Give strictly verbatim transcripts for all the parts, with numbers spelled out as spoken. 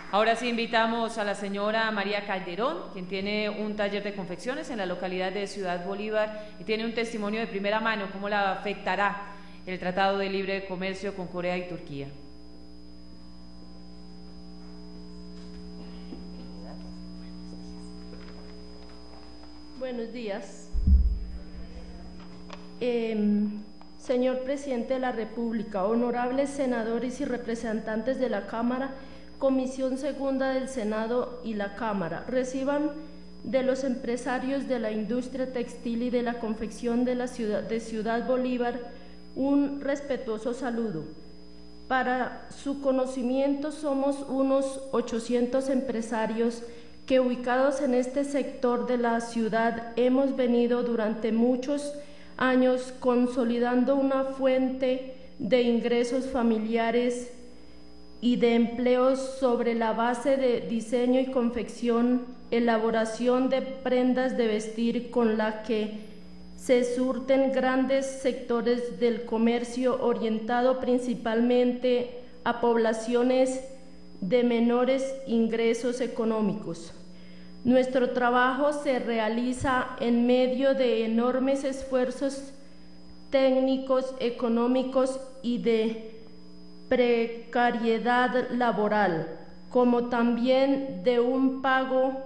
Ahora sí invitamos a la señora María Calderón, quien tiene un taller de confecciones en la localidad de Ciudad Bolívar y tiene un testimonio de primera mano cómo la afectará el Tratado de Libre Comercio con Corea y Turquía. Buenos días. Eh, señor Presidente de la República, honorables senadores y representantes de la Cámara, Comisión Segunda del Senado y la Cámara, reciban de los empresarios de la industria textil y de la confección de la ciudad de Ciudad Bolívar un respetuoso saludo. Para su conocimiento, somos unos ochocientos empresarios que, ubicados en este sector de la ciudad, hemos venido durante muchos años consolidando una fuente de ingresos familiares y de empleos sobre la base de diseño y confección, elaboración de prendas de vestir con la que se surten grandes sectores del comercio orientado principalmente a poblaciones de menores ingresos económicos. Nuestro trabajo se realiza en medio de enormes esfuerzos técnicos, económicos y de precariedad laboral, como también de un pago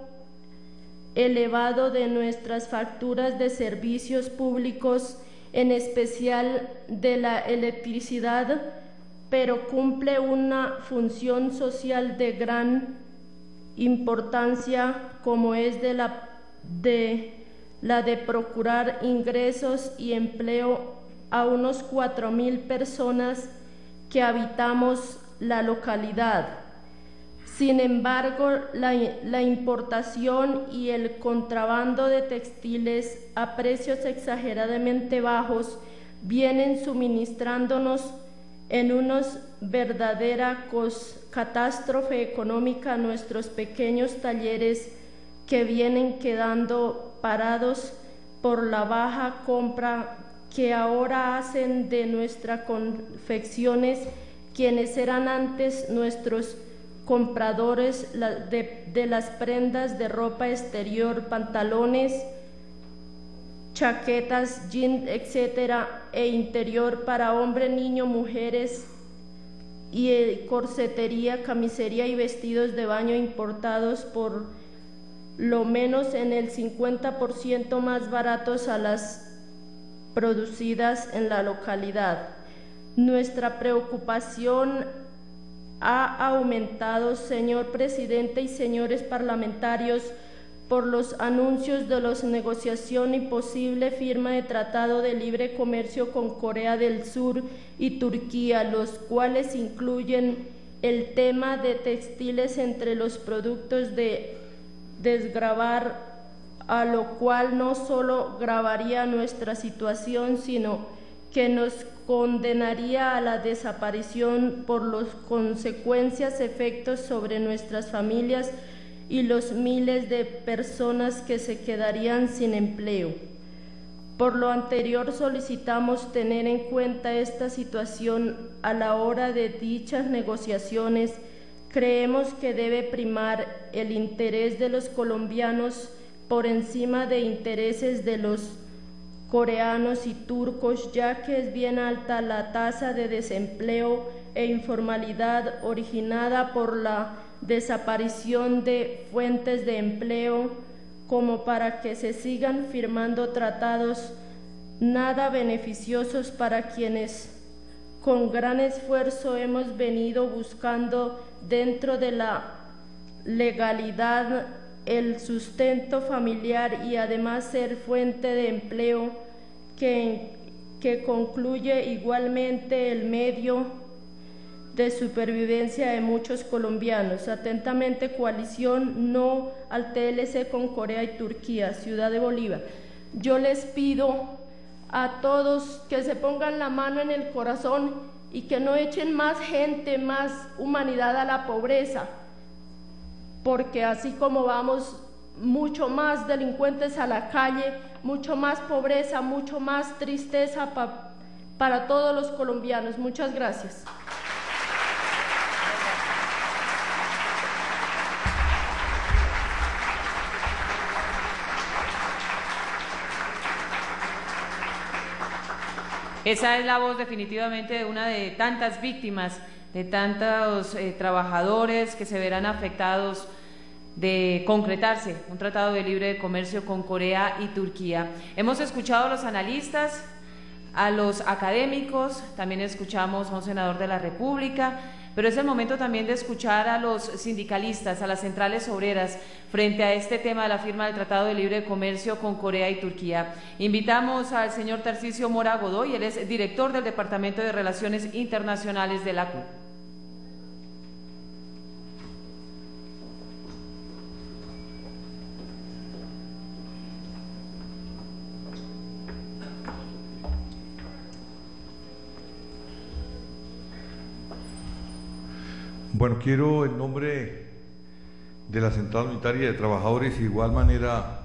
elevado de nuestras facturas de servicios públicos, en especial de la electricidad, pero cumple una función social de gran importancia, como es de la de, la de procurar ingresos y empleo a unos cuatro mil personas que habitamos la localidad. Sin embargo, la, la importación y el contrabando de textiles a precios exageradamente bajos vienen suministrándonos en una verdadera catástrofe económica a nuestros pequeños talleres, que vienen quedando parados por la baja compra que ahora hacen de nuestras confecciones quienes eran antes nuestros compradores de, de las prendas de ropa exterior, pantalones, chaquetas, jeans, etcétera, e interior para hombre, niño, mujeres, y eh, corsetería, camisería y vestidos de baño importados por lo menos en el cincuenta por ciento más baratos a las producidas en la localidad. Nuestra preocupación ha aumentado, señor Presidente y señores parlamentarios, por los anuncios de la negociación y posible firma de tratado de libre comercio con Corea del Sur y Turquía, los cuales incluyen el tema de textiles entre los productos de desgravar, a lo cual no solo gravaría nuestra situación, sino que nos condenaría a la desaparición por las consecuencias, efectos sobre nuestras familias y los miles de personas que se quedarían sin empleo. Por lo anterior, solicitamos tener en cuenta esta situación a la hora de dichas negociaciones. Creemos que debe primar el interés de los colombianos por encima de intereses de los coreanos y turcos, ya que es bien alta la tasa de desempleo e informalidad originada por la desaparición de fuentes de empleo, como para que se sigan firmando tratados nada beneficiosos para quienes con gran esfuerzo hemos venido buscando dentro de la legalidad el sustento familiar y además ser fuente de empleo que, que concluye igualmente el medio de supervivencia de muchos colombianos. Atentamente, Coalición No al T L C con Corea y Turquía, Ciudad de Bolívar. Yo les pido a todos que se pongan la mano en el corazón y que no echen más gente, más humanidad a la pobreza, porque así como vamos mucho más delincuentes a la calle, mucho más pobreza, mucho más tristeza pa, para todos los colombianos. Muchas gracias. Esa es la voz definitivamente de una de tantas víctimas, de tantos eh, trabajadores que se verán afectados de concretarse un tratado de libre comercio con Corea y Turquía. Hemos escuchado a los analistas, a los académicos, también escuchamos a un senador de la República, pero es el momento también de escuchar a los sindicalistas, a las centrales obreras, frente a este tema de la firma del Tratado de Libre Comercio con Corea y Turquía. Invitamos al señor Tarcisio Mora Godoy, él es director del Departamento de Relaciones Internacionales de la C U T. Bueno, quiero en nombre de la Central Unitaria de Trabajadores y de igual manera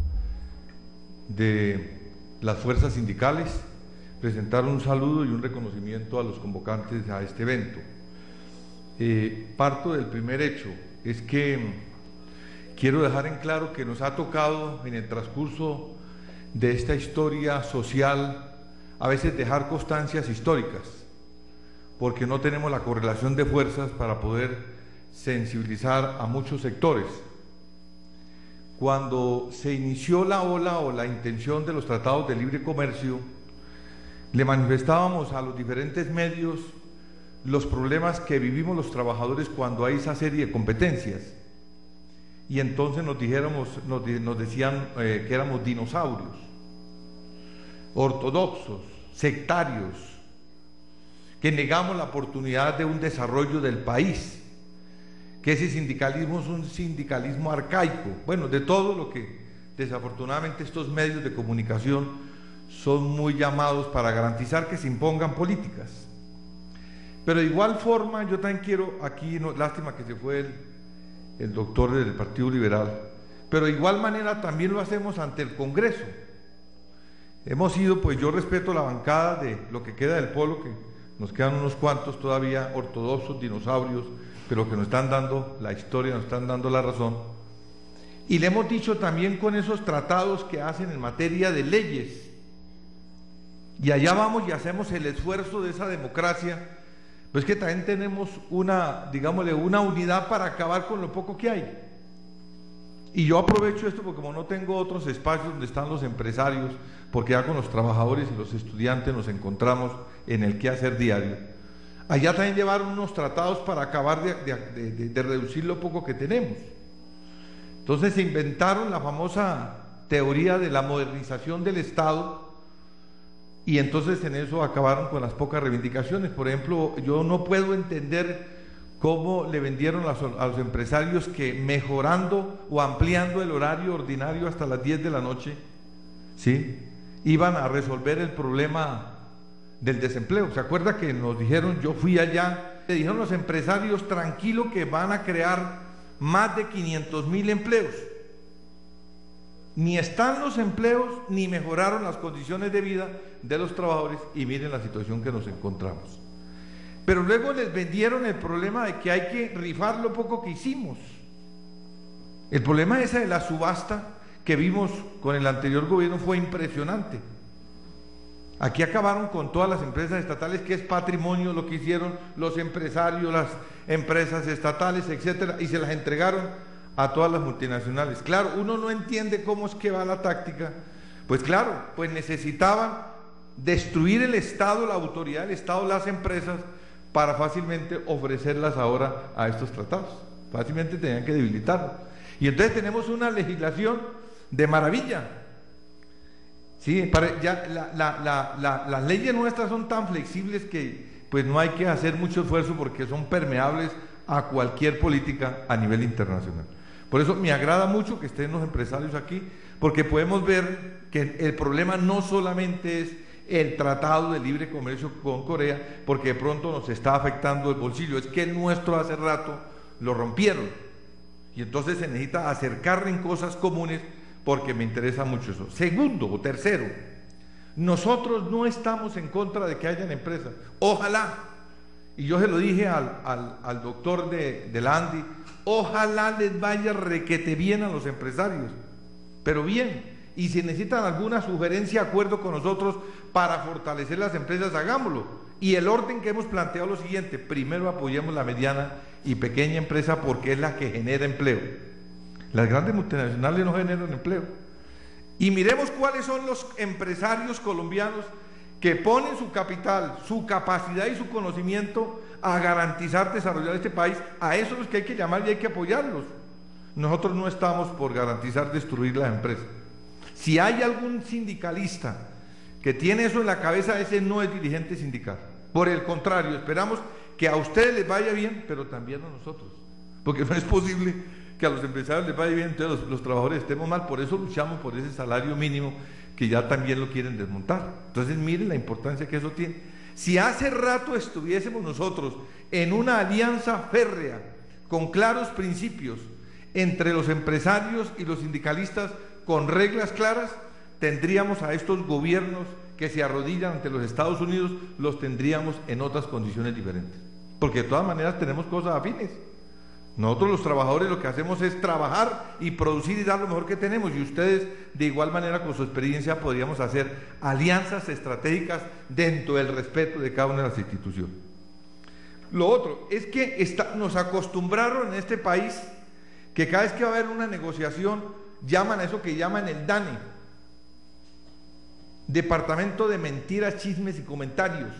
de las fuerzas sindicales presentar un saludo y un reconocimiento a los convocantes a este evento. Eh, parto del primer hecho, es que quiero dejar en claro que nos ha tocado en el transcurso de esta historia social a veces dejar constancias históricas, porque no tenemos la correlación de fuerzas para poder sensibilizar a muchos sectores. Cuando se inició la ola o la intención de los tratados de libre comercio, le manifestábamos a los diferentes medios los problemas que vivimos los trabajadores cuando hay esa serie de competencias. Y entonces nos, dijéramos, nos, nos decían eh, que éramos dinosaurios, ortodoxos, sectarios, que negamos la oportunidad de un desarrollo del país, que ese sindicalismo es un sindicalismo arcaico, bueno, de todo lo que desafortunadamente estos medios de comunicación son muy llamados para garantizar que se impongan políticas. Pero de igual forma, yo también quiero, aquí, no, lástima que se fue el, el doctor del Partido Liberal, pero de igual manera también lo hacemos ante el Congreso. Hemos ido, pues yo respeto la bancada de lo que queda del pueblo, que nos quedan unos cuantos todavía ortodoxos, dinosaurios, pero que nos están dando la historia, nos están dando la razón. Y le hemos dicho también con esos tratados que hacen en materia de leyes. Y allá vamos y hacemos el esfuerzo de esa democracia, pues que también tenemos una, digámosle, una unidad para acabar con lo poco que hay. Y yo aprovecho esto porque como no tengo otros espacios donde están los empresarios, porque ya con los trabajadores y los estudiantes nos encontramos en el quehacer diario. Allá también llevaron unos tratados para acabar de, de, de, de reducir lo poco que tenemos. Entonces se inventaron la famosa teoría de la modernización del Estado y entonces en eso acabaron con las pocas reivindicaciones. Por ejemplo, yo no puedo entender cómo le vendieron a los, a los empresarios que mejorando o ampliando el horario ordinario hasta las diez de la noche, ¿sí?, iban a resolver el problema del desempleo. ¿Se acuerda que nos dijeron, yo fui allá, le dijeron los empresarios, tranquilo que van a crear más de quinientos mil empleos? Ni están los empleos, ni mejoraron las condiciones de vida de los trabajadores, y miren la situación que nos encontramos. Pero luego les vendieron el problema de que hay que rifar lo poco que hicimos. El problema ese de la subasta que vimos con el anterior gobierno fue impresionante. Aquí acabaron con todas las empresas estatales, que es patrimonio lo que hicieron los empresarios, las empresas estatales, etcétera, y se las entregaron a todas las multinacionales. Claro, uno no entiende cómo es que va la táctica. Pues claro, pues necesitaban destruir el Estado, la autoridad del Estado, las empresas, para fácilmente ofrecerlas ahora a estos tratados. Fácilmente tenían que debilitarlos. Y entonces tenemos una legislación de maravilla. Sí, para, ya la, la, la, la, las leyes nuestras son tan flexibles que pues no hay que hacer mucho esfuerzo porque son permeables a cualquier política a nivel internacional. Por eso me agrada mucho que estén los empresarios aquí, porque podemos ver que el problema no solamente es el tratado de libre comercio con Corea, porque de pronto nos está afectando el bolsillo, es que el nuestro hace rato lo rompieron, y entonces se necesita acercar en cosas comunes, porque me interesa mucho eso. Segundo o tercero, nosotros no estamos en contra de que hayan empresas, ojalá, y yo se lo dije al, al, al doctor de, de la ANDI, ojalá les vaya requete bien a los empresarios, pero bien, y si necesitan alguna sugerencia, acuerdo con nosotros para fortalecer las empresas, hagámoslo. Y el orden que hemos planteado es lo siguiente: primero apoyemos la mediana y pequeña empresa porque es la que genera empleo. Las grandes multinacionales no generan empleo. Y miremos cuáles son los empresarios colombianos que ponen su capital, su capacidad y su conocimiento a garantizar desarrollar este país. A esos son los que hay que llamar y hay que apoyarlos. Nosotros no estamos por garantizar destruir las empresas. Si hay algún sindicalista que tiene eso en la cabeza, ese no es dirigente sindical. Por el contrario, esperamos que a ustedes les vaya bien, pero también a nosotros, porque no es posible que a los empresarios les vaya bien, entonces los, los trabajadores estemos mal. Por eso luchamos por ese salario mínimo que ya también lo quieren desmontar. Entonces miren la importancia que eso tiene. Si hace rato estuviésemos nosotros en una alianza férrea, con claros principios, entre los empresarios y los sindicalistas, con reglas claras, tendríamos a estos gobiernos que se arrodillan ante los Estados Unidos, los tendríamos en otras condiciones diferentes, porque de todas maneras tenemos cosas afines. Nosotros los trabajadores lo que hacemos es trabajar y producir y dar lo mejor que tenemos, y ustedes de igual manera con su experiencia podríamos hacer alianzas estratégicas dentro del respeto de cada una de las instituciones. Lo otro es que está, nos acostumbraron en este país que cada vez que va a haber una negociación llaman a eso que llaman el DANE, Departamento de Mentiras, Chismes y Comentarios.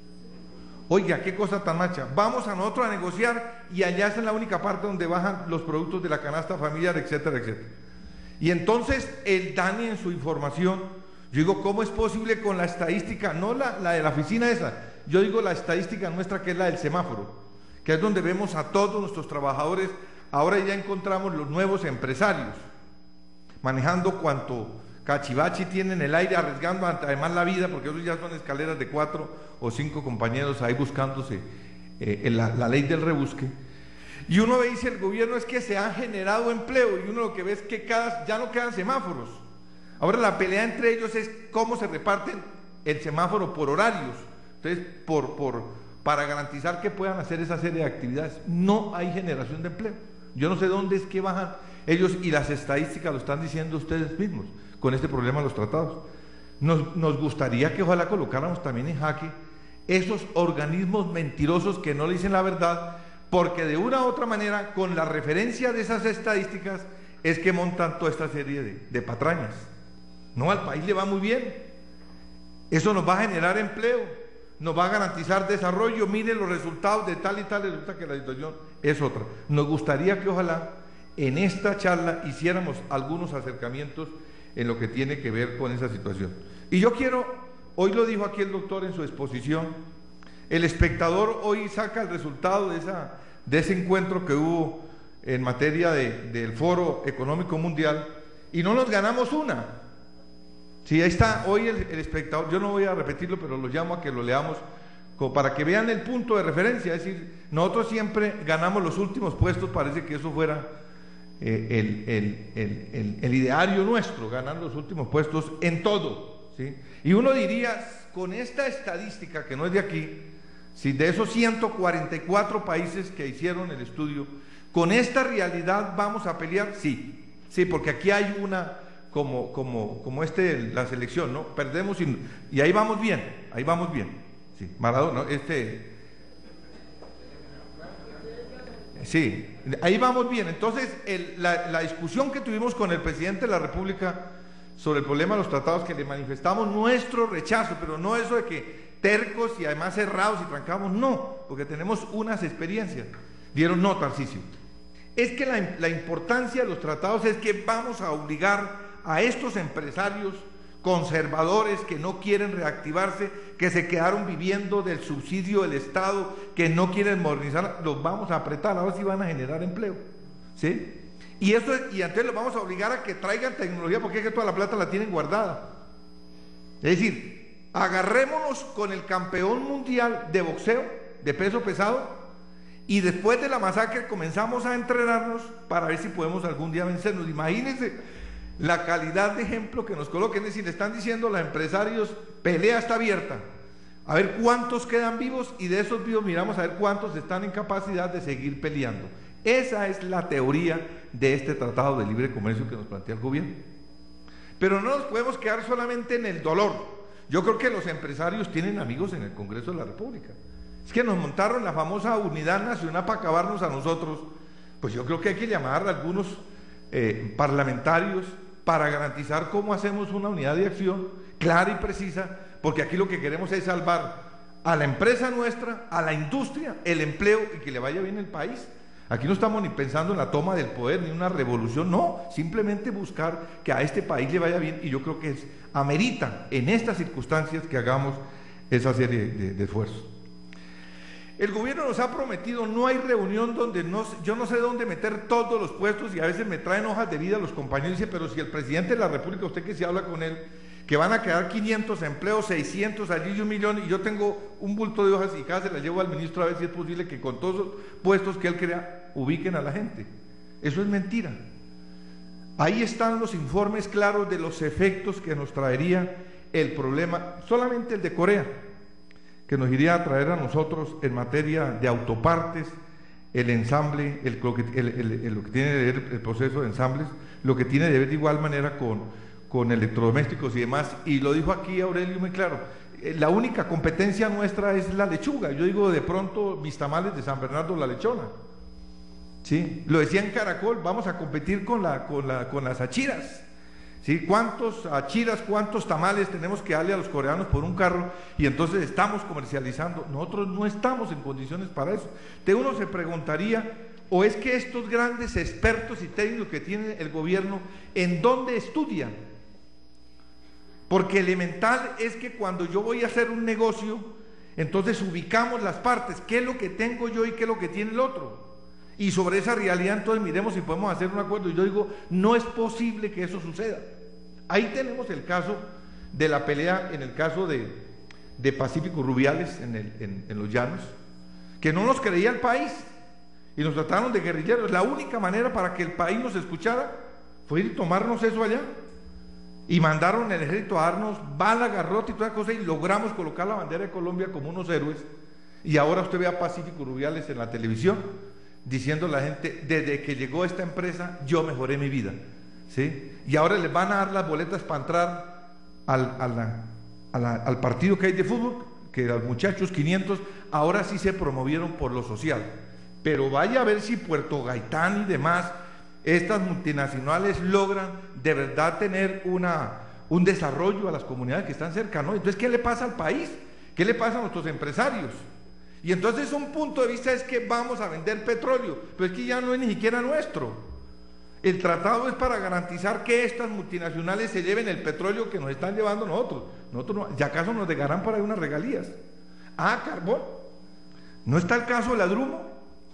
Oiga, qué cosa tan macha. Vamos a nosotros a negociar y allá es la única parte donde bajan los productos de la canasta familiar, etcétera, etcétera. Y entonces el DANE en su información, yo digo, ¿cómo es posible con la estadística? No la, la de la oficina esa, yo digo la estadística nuestra, que es la del semáforo, que es donde vemos a todos nuestros trabajadores. Ahora ya encontramos los nuevos empresarios, manejando cuanto cachivachi tienen en el aire, arriesgando además la vida, porque esos ya son escaleras de cuatro o cinco compañeros ahí buscándose eh, en la, la ley del rebusque. Y uno ve y dice, el gobierno es que se ha generado empleo, y uno lo que ve es que cada, ya no quedan semáforos. Ahora la pelea entre ellos es cómo se reparten el semáforo por horarios, entonces por, por, para garantizar que puedan hacer esa serie de actividades. No hay generación de empleo. Yo no sé dónde es que bajan ellos, y las estadísticas lo están diciendo ustedes mismos con este problema de los tratados. Nos, nos gustaría que ojalá colocáramos también en jaque esos organismos mentirosos que no le dicen la verdad, porque de una u otra manera, con la referencia de esas estadísticas, es que montan toda esta serie de, de patrañas. No, al país le va muy bien, eso nos va a generar empleo, nos va a garantizar desarrollo, miren los resultados de tal y tal, resulta que la situación es otra. Nos gustaría que ojalá en esta charla hiciéramos algunos acercamientos en lo que tiene que ver con esa situación. Y yo quiero, hoy lo dijo aquí el doctor en su exposición, el espectador hoy saca el resultado de, esa, de ese encuentro que hubo en materia de, del Foro Económico Mundial, y no nos ganamos una. Sí, ahí está hoy el, el espectador, yo no voy a repetirlo, pero lo llamo a que lo leamos como para que vean el punto de referencia. Es decir, nosotros siempre ganamos los últimos puestos, parece que eso fuera eh, el, el, el, el, el ideario nuestro, ganar los últimos puestos en todo, ¿sí? Y uno diría, con esta estadística que no es de aquí, si de esos ciento cuarenta y cuatro países que hicieron el estudio, con esta realidad vamos a pelear, sí, sí, porque aquí hay una, como, como, como este, la selección, ¿no? Perdemos y, y ahí vamos bien, ahí vamos bien, sí, Maradona, este, sí, ahí vamos bien. Entonces, el, la, la discusión que tuvimos con el presidente de la República sobre el problema de los tratados, que le manifestamos nuestro rechazo, pero no eso de que tercos y además cerrados y trancamos, no, porque tenemos unas experiencias. Dieron no, Tarcisio. Es que la, la importancia de los tratados es que vamos a obligar a estos empresarios conservadores que no quieren reactivarse, que se quedaron viviendo del subsidio del Estado, que no quieren modernizar, los vamos a apretar, ahora sí van a generar empleo, ¿sí? Y eso es, y entonces los vamos a obligar a que traigan tecnología, porque es que toda la plata la tienen guardada. Es decir, agarrémonos con el campeón mundial de boxeo, de peso pesado, y después de la masacre comenzamos a entrenarnos para ver si podemos algún día vencernos. Imagínense la calidad de ejemplo que nos coloquen. Es decir, le están diciendo a los empresarios, pelea está abierta, a ver cuántos quedan vivos, y de esos vivos miramos a ver cuántos están en capacidad de seguir peleando. Esa es la teoría de este tratado de libre comercio que nos plantea el gobierno. Pero no nos podemos quedar solamente en el dolor. Yo creo que los empresarios tienen amigos en el Congreso de la República. Es que nos montaron la famosa unidad nacional para acabarnos a nosotros. Pues yo creo que hay que llamar a algunos eh, parlamentarios para garantizar cómo hacemos una unidad de acción clara y precisa, porque aquí lo que queremos es salvar a la empresa nuestra, a la industria, el empleo y que le vaya bien el país. Aquí no estamos ni pensando en la toma del poder ni una revolución, no, simplemente buscar que a este país le vaya bien, y yo creo que es, amerita en estas circunstancias que hagamos esa serie de, de esfuerzos. El gobierno nos ha prometido, no hay reunión donde no, yo no sé dónde meter todos los puestos, y a veces me traen hojas de vida los compañeros y dicen, pero si el presidente de la República, usted que se habla con él, que van a quedar quinientos empleos, seiscientos allí y un millón, y yo tengo un bulto de hojas y cada se las llevo al ministro a ver si es posible que con todos los puestos que él crea ubiquen a la gente. Eso es mentira. Ahí están los informes claros de los efectos que nos traería el problema, solamente el de Corea, que nos iría a traer a nosotros en materia de autopartes, el ensamble, el, lo, que, el, el, el, lo que tiene que ver el proceso de ensambles, lo que tiene que ver de igual manera con con electrodomésticos y demás, y lo dijo aquí Aurelio muy claro, la única competencia nuestra es la lechuga. Yo digo, de pronto mis tamales de San Bernardo, la lechona, ¿sí? Lo decía en Caracol, vamos a competir con, la, con, la, con las achiras, ¿sí? ¿Cuántos achiras, cuántos tamales tenemos que darle a los coreanos por un carro? Y entonces estamos comercializando. Nosotros no estamos en condiciones para eso. De uno se preguntaría, o es que estos grandes expertos y técnicos que tiene el gobierno, ¿en dónde estudian? Porque elemental es que cuando yo voy a hacer un negocio, entonces ubicamos las partes, qué es lo que tengo yo y qué es lo que tiene el otro, y sobre esa realidad entonces miremos si podemos hacer un acuerdo. Y yo digo, no es posible que eso suceda. Ahí tenemos el caso de la pelea, en el caso de, de Pacífico Rubiales en, el, en, en los llanos, que no nos creía el país y nos trataron de guerrilleros. La única manera para que el país nos escuchara fue ir y tomarnos eso allá, y mandaron el ejército a darnos bala, garrote y toda cosa, y logramos colocar la bandera de Colombia como unos héroes. Y ahora usted ve a Pacífico Rubiales en la televisión diciendo a la gente, desde que llegó esta empresa yo mejoré mi vida, ¿sí? Y ahora les van a dar las boletas para entrar al, a la, a la, al partido que hay de fútbol, que los muchachos quinientos ahora sí se promovieron por lo social. Pero vaya a ver si Puerto Gaitán y demás, estas multinacionales logran de verdad tener una, un desarrollo a las comunidades que están cerca, ¿no? Entonces, ¿qué le pasa al país? ¿Qué le pasa a nuestros empresarios? Y entonces un punto de vista es que vamos a vender petróleo, pero es que ya no es ni siquiera nuestro. El tratado es para garantizar que estas multinacionales se lleven el petróleo que nos están llevando nosotros. Nosotros no, ¿y acaso nos dejarán por ahí unas regalías? Ah, carbón. ¿No está el caso de la Drumo?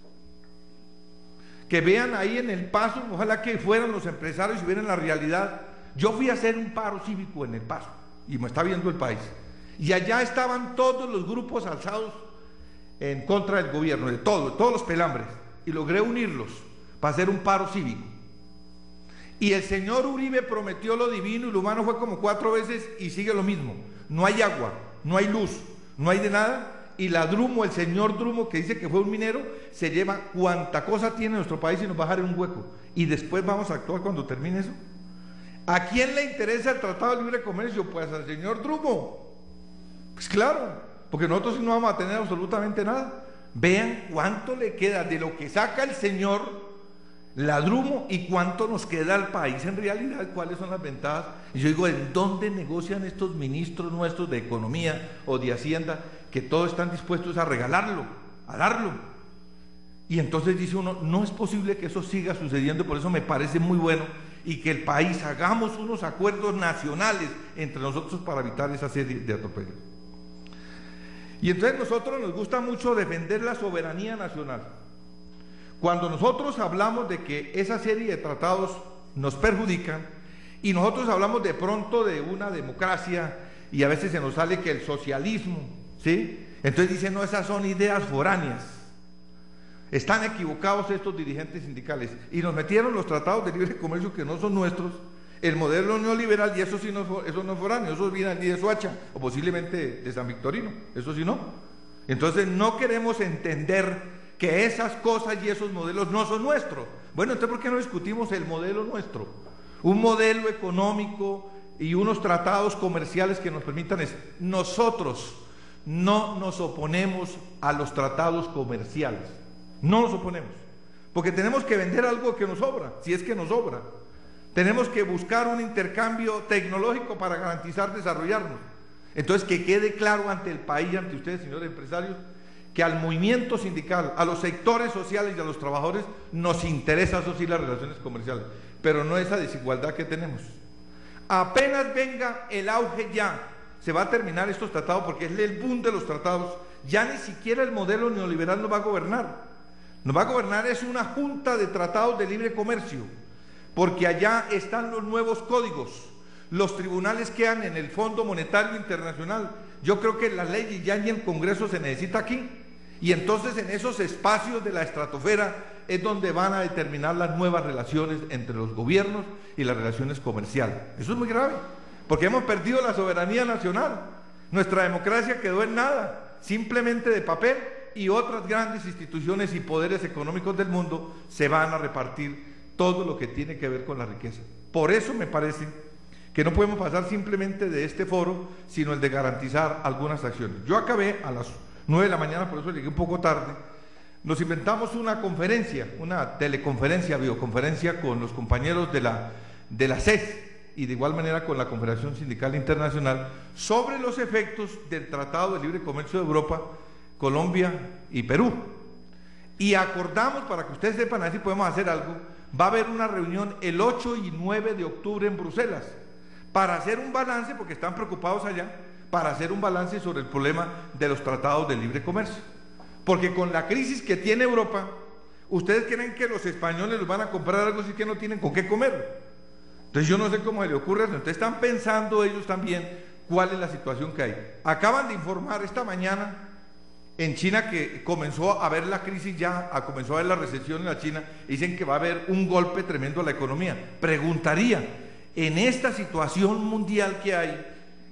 Que vean ahí en El Paso, ojalá que fueran los empresarios y vieran la realidad. Yo fui a hacer un paro cívico en El Paso, y me está viendo el país, y allá estaban todos los grupos alzados en contra del gobierno, de todos, todos los pelambres, y logré unirlos para hacer un paro cívico. Y el señor Uribe prometió lo divino y lo humano fue como cuatro veces y sigue lo mismo. No hay agua, no hay luz, no hay de nada. Y la Drumo, el señor Drumo, que dice que fue un minero, se lleva cuanta cosa tiene nuestro país y nos va a dejar en un hueco. Y después vamos a actuar cuando termine eso. ¿A quién le interesa el Tratado de Libre Comercio? Pues al señor Drumo. Pues claro, porque nosotros no vamos a tener absolutamente nada. Vean cuánto le queda de lo que saca el señor la Drumo y cuánto nos queda al país en realidad, cuáles son las ventajas. Y yo digo, ¿en dónde negocian estos ministros nuestros de Economía o de Hacienda que todos están dispuestos a regalarlo, a darlo? Y entonces dice uno, no es posible que eso siga sucediendo. Por eso me parece muy bueno y que el país hagamos unos acuerdos nacionales entre nosotros para evitar esa serie de atropellos. Y entonces nosotros nos gusta mucho defender la soberanía nacional. Cuando nosotros hablamos de que esa serie de tratados nos perjudican y nosotros hablamos de pronto de una democracia y a veces se nos sale que el socialismo, ¿sí? Entonces dicen, no, esas son ideas foráneas. Están equivocados estos dirigentes sindicales y nos metieron los tratados de libre comercio que no son nuestros, el modelo neoliberal, y eso sí no, eso no es foráneo, eso viene ni de Soacha o posiblemente de San Victorino, eso sí no. Entonces no queremos entender que esas cosas y esos modelos no son nuestros. Bueno, entonces ¿por qué no discutimos el modelo nuestro? Un modelo económico y unos tratados comerciales que nos permitan eso. Nosotros no nos oponemos a los tratados comerciales, no nos oponemos, porque tenemos que vender algo que nos sobra, si es que nos sobra. Tenemos que buscar un intercambio tecnológico para garantizar desarrollarnos. Entonces, que quede claro ante el país, ante ustedes, señores empresarios, que al movimiento sindical, a los sectores sociales y a los trabajadores nos interesa, eso sí, las relaciones comerciales, pero no esa desigualdad que tenemos. Apenas venga el auge ya, se va a terminar estos tratados, porque es el boom de los tratados, ya ni siquiera el modelo neoliberal nos va a gobernar. Nos va a gobernar es una junta de tratados de libre comercio, porque allá están los nuevos códigos, los tribunales quedan en el Fondo Monetario Internacional. Yo creo que la ley ya ni el Congreso se necesita aquí, y entonces en esos espacios de la estratosfera es donde van a determinar las nuevas relaciones entre los gobiernos y las relaciones comerciales. Eso es muy grave, porque hemos perdido la soberanía nacional, nuestra democracia quedó en nada, simplemente de papel, y otras grandes instituciones y poderes económicos del mundo se van a repartir todo lo que tiene que ver con la riqueza. Por eso me parece que no podemos pasar simplemente de este foro, sino el de garantizar algunas acciones. Yo acabé a las nueve de la mañana, por eso llegué un poco tarde. Nos inventamos una conferencia, una teleconferencia, videoconferencia con los compañeros de la, de la C E S y de igual manera con la Confederación Sindical Internacional sobre los efectos del Tratado de Libre Comercio de Europa, Colombia y Perú. Y acordamos, para que ustedes sepan, a ver si podemos hacer algo, va a haber una reunión el ocho y nueve de octubre en Bruselas, para hacer un balance, porque están preocupados allá, para hacer un balance sobre el problema de los tratados de libre comercio. Porque con la crisis que tiene Europa, ¿ustedes creen que los españoles los van a comprar algo si que no tienen con qué comer? Entonces yo no sé cómo se le ocurre eso. Entonces están pensando ellos también cuál es la situación que hay. Acaban de informar esta mañana en China que comenzó a haber la crisis ya, a comenzó a haber la recesión en la China, y dicen que va a haber un golpe tremendo a la economía. Preguntaría, en esta situación mundial que hay,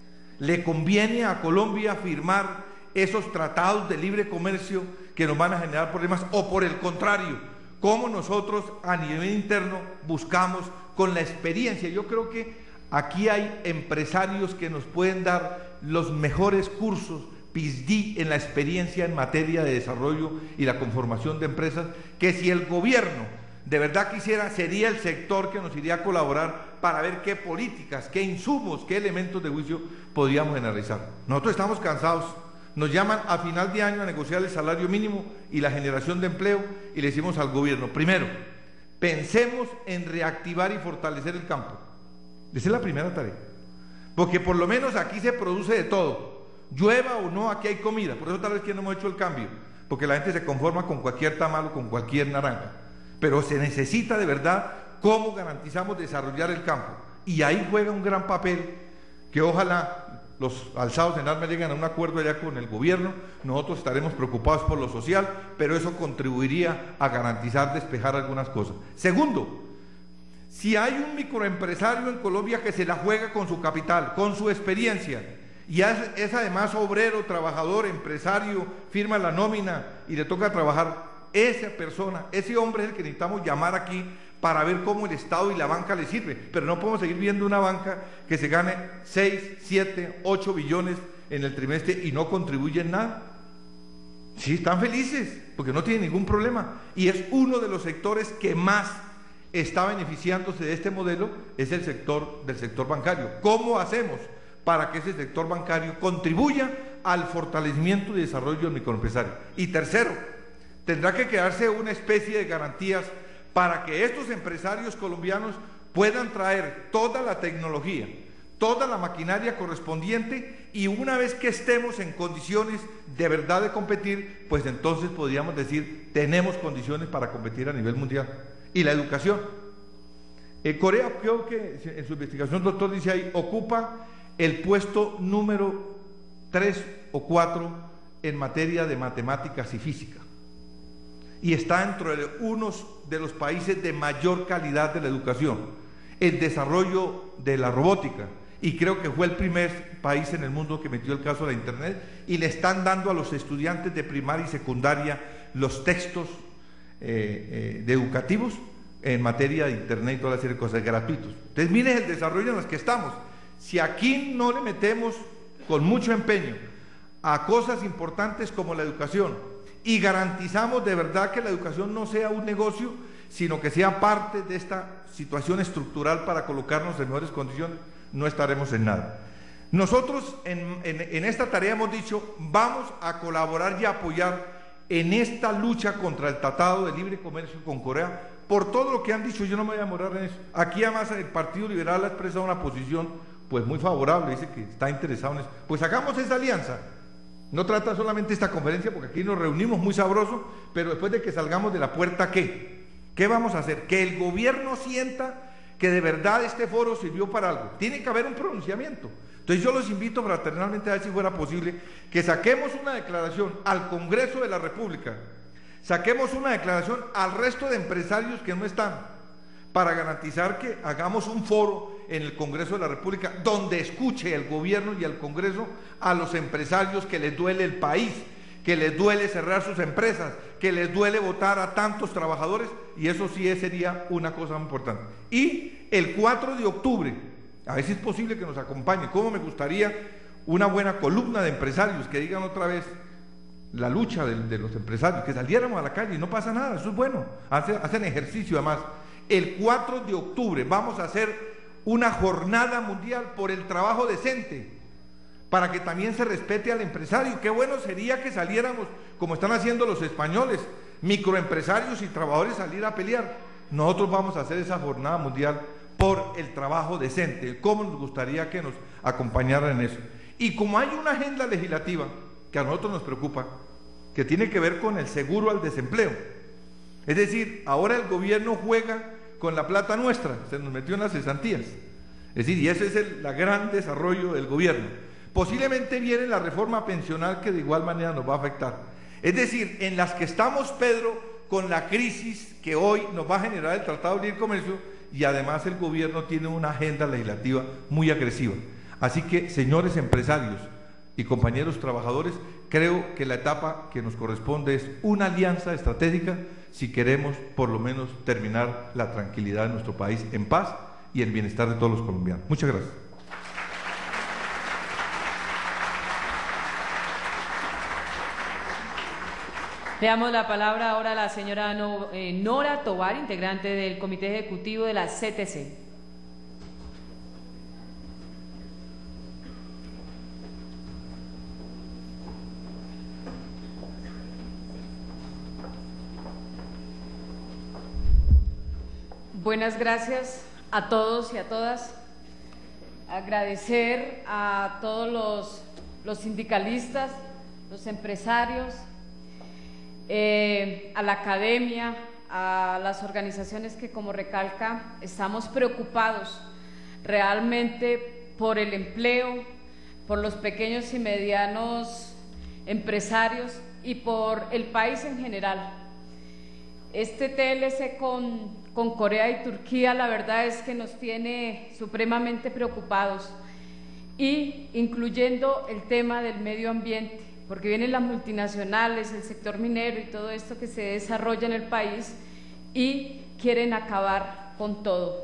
¿le conviene a Colombia firmar esos tratados de libre comercio que nos van a generar problemas? O por el contrario, ¿cómo nosotros a nivel interno buscamos con la experiencia? Yo creo que aquí hay empresarios que nos pueden dar los mejores cursos P I S D en la experiencia en materia de desarrollo y la conformación de empresas, que si el gobierno de verdad quisiera, sería el sector que nos iría a colaborar para ver qué políticas, qué insumos, qué elementos de juicio podríamos analizar. Nosotros estamos cansados, nos llaman a final de año a negociar el salario mínimo y la generación de empleo, y le decimos al gobierno, primero, pensemos en reactivar y fortalecer el campo. Esa es la primera tarea, porque por lo menos aquí se produce de todo, llueva o no, aquí hay comida. Por eso tal vez que no hemos hecho el cambio, porque la gente se conforma con cualquier tamal o con cualquier naranja, pero se necesita de verdad cómo garantizamos desarrollar el campo, y ahí juega un gran papel que ojalá los alzados en armas lleguen a un acuerdo allá con el gobierno. Nosotros estaremos preocupados por lo social, pero eso contribuiría a garantizar despejar algunas cosas. Segundo, si hay un microempresario en Colombia que se la juega con su capital, con su experiencia, y es, es además obrero, trabajador, empresario, firma la nómina y le toca trabajar, esa persona, ese hombre es el que necesitamos llamar aquí para ver cómo el Estado y la banca le sirve. Pero no podemos seguir viendo una banca que se gane seis, siete, ocho billones en el trimestre y no contribuye en nada. Sí, están felices porque no tienen ningún problema, y es uno de los sectores que más está beneficiándose de este modelo, es el sector del sector bancario. ¿Cómo hacemos para que ese sector bancario contribuya al fortalecimiento y desarrollo del microempresario? Y tercero, tendrá que quedarse una especie de garantías para que estos empresarios colombianos puedan traer toda la tecnología, toda la maquinaria correspondiente, y una vez que estemos en condiciones de verdad de competir, pues entonces podríamos decir, tenemos condiciones para competir a nivel mundial. Y la educación. Eh, Corea, creo que en su investigación, doctor, dice ahí, ocupa el puesto número tres o cuatro en materia de matemáticas y física, y está dentro de unos de los países de mayor calidad de la educación, el desarrollo de la robótica, y creo que fue el primer país en el mundo que metió el caso de la internet, y le están dando a los estudiantes de primaria y secundaria los textos eh, eh, de educativos en materia de internet y toda la serie de cosas gratuitos. Entonces miren el desarrollo en los que estamos. si aquí no le metemos con mucho empeño a cosas importantes como la educación y garantizamos de verdad que la educación no sea un negocio, sino que sea parte de esta situación estructural para colocarnos en mejores condiciones, no estaremos en nada. Nosotros en, en, en esta tarea hemos dicho, vamos a colaborar y apoyar en esta lucha contra el Tratado de Libre Comercio con Corea, por todo lo que han dicho. Yo no me voy a demorar en eso. Aquí además el Partido Liberal ha expresado una posición pues muy favorable, dice que está interesado en eso. Pues hagamos esa alianza. No trata solamente esta conferencia, porque aquí nos reunimos muy sabroso, pero después de que salgamos de la puerta, ¿qué? ¿Qué vamos a hacer? Que el gobierno sienta que de verdad este foro sirvió para algo. Tiene que haber un pronunciamiento. Entonces yo los invito fraternalmente a ver si fuera posible que saquemos una declaración al Congreso de la República, saquemos una declaración al resto de empresarios que no están, para garantizar que hagamos un foro en el Congreso de la República donde escuche el gobierno y el Congreso a los empresarios que les duele el país, que les duele cerrar sus empresas, que les duele votar a tantos trabajadores, y eso sí sería una cosa muy importante. Y el cuatro de octubre, a ver si es posible que nos acompañe. Cómo me gustaría una buena columna de empresarios que digan otra vez la lucha de, de los empresarios, que saliéramos a la calle y no pasa nada, eso es bueno, hacen, hacen ejercicio además. El cuatro de octubre vamos a hacer una jornada mundial por el trabajo decente, para que también se respete al empresario. Qué bueno sería que saliéramos, como están haciendo los españoles, microempresarios y trabajadores, salir a pelear. Nosotros vamos a hacer esa jornada mundial por el trabajo decente. ¿Cómo nos gustaría que nos acompañaran en eso? Y como hay una agenda legislativa que a nosotros nos preocupa, que tiene que ver con el seguro al desempleo, es decir, ahora el gobierno juega con la plata nuestra, se nos metió en las cesantías, es decir, y ese es el la gran desarrollo del gobierno. Posiblemente viene la reforma pensional, que de igual manera nos va a afectar. Es decir, en las que estamos, Pedro, con la crisis que hoy nos va a generar el Tratado de Libre Comercio, y además el gobierno tiene una agenda legislativa muy agresiva. Así que, señores empresarios y compañeros trabajadores, creo que la etapa que nos corresponde es una alianza estratégica si queremos por lo menos terminar la tranquilidad de nuestro país en paz y el bienestar de todos los colombianos. Muchas gracias. Le damos la palabra ahora a la señora no, eh, Nora Tovar, integrante del Comité Ejecutivo de la C T C. Buenas gracias a todos y a todas. Agradecer a todos los, los sindicalistas, los empresarios, Eh, a la academia, a las organizaciones que, como recalca, estamos preocupados realmente por el empleo, por los pequeños y medianos empresarios y por el país en general. Este T L C con, con Corea y Turquía, la verdad es que nos tiene supremamente preocupados, y incluyendo el tema del medio ambiente, porque vienen las multinacionales, el sector minero y todo esto que se desarrolla en el país y quieren acabar con todo.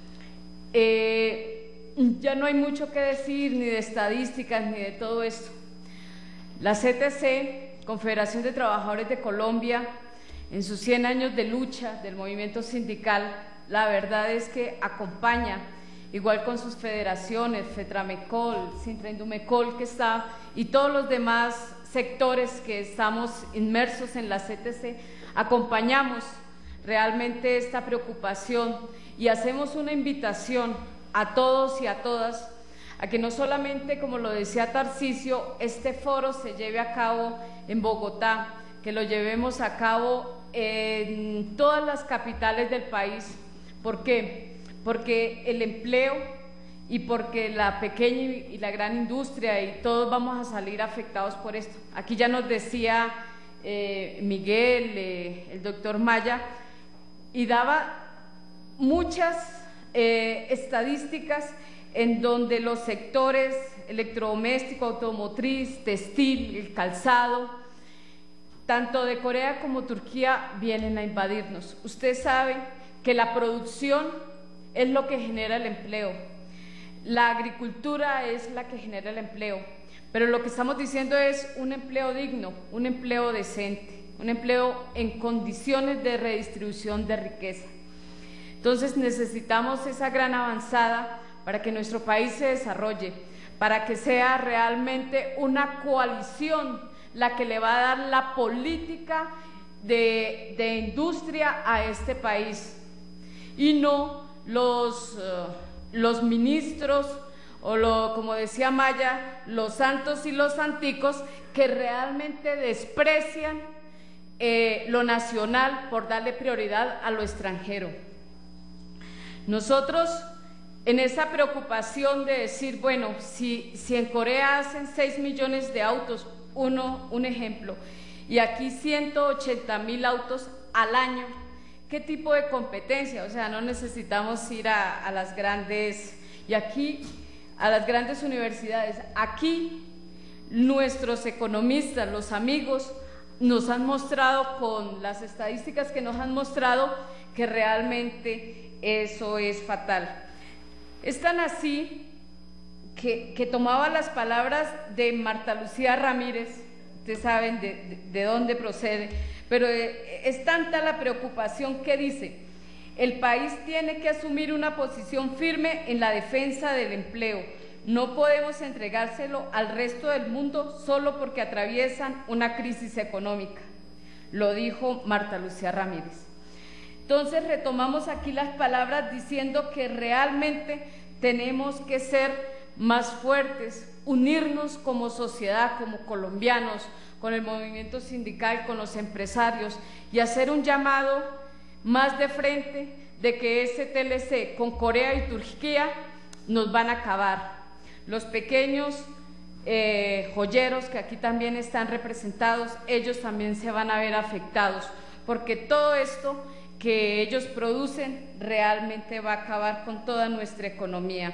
Eh, ya no hay mucho que decir ni de estadísticas ni de todo esto. La C T C, Confederación de Trabajadores de Colombia, en sus cien años de lucha del movimiento sindical, la verdad es que acompaña, igual con sus federaciones, FETRAMECOL, Sintraindumecol que está, y todos los demás sectores que estamos inmersos en la C T C, acompañamos realmente esta preocupación y hacemos una invitación a todos y a todas a que no solamente, como lo decía Tarcisio, este foro se lleve a cabo en Bogotá, que lo llevemos a cabo en todas las capitales del país. ¿Por qué? Porque el empleo y porque la pequeña y la gran industria y todos vamos a salir afectados por esto. Aquí ya nos decía eh, Miguel, eh, el doctor Maya, y daba muchas eh, estadísticas en donde los sectores electrodoméstico, automotriz, textil, el calzado, tanto de Corea como Turquía, vienen a invadirnos. Usted sabe que la producción es lo que genera el empleo. la agricultura es la que genera el empleo, pero lo que estamos diciendo es un empleo digno, un empleo decente, un empleo en condiciones de redistribución de riqueza. Entonces necesitamos esa gran avanzada para que nuestro país se desarrolle, para que sea realmente una coalición la que le va a dar la política de, de industria a este país, y no los, uh, los ministros o lo, como decía Maya, los santos y los santicos que realmente desprecian eh, lo nacional por darle prioridad a lo extranjero. Nosotros, en esa preocupación de decir, bueno, si, si en Corea hacen seis millones de autos, uno, un ejemplo, y aquí ciento ochenta mil autos al año, ¿qué tipo de competencia? O sea, no necesitamos ir a, a las grandes, y aquí, a las grandes universidades. Aquí, nuestros economistas, los amigos, nos han mostrado con las estadísticas que nos han mostrado que realmente eso es fatal. Es tan así que, que tomaba las palabras de Marta Lucía Ramírez, ustedes saben de, de, de dónde procede, pero es tanta la preocupación que dice: el país tiene que asumir una posición firme en la defensa del empleo. No podemos entregárselo al resto del mundo solo porque atraviesan una crisis económica. Lo dijo Marta Lucía Ramírez. Entonces retomamos aquí las palabras diciendo que realmente tenemos que ser más fuertes, unirnos como sociedad, como colombianos, con el movimiento sindical, con los empresarios, y hacer un llamado más de frente de que ese T L C con Corea y Turquía nos van a acabar. Los pequeños eh, joyeros que aquí también están representados, ellos también se van a ver afectados, porque todo esto que ellos producen realmente va a acabar con toda nuestra economía.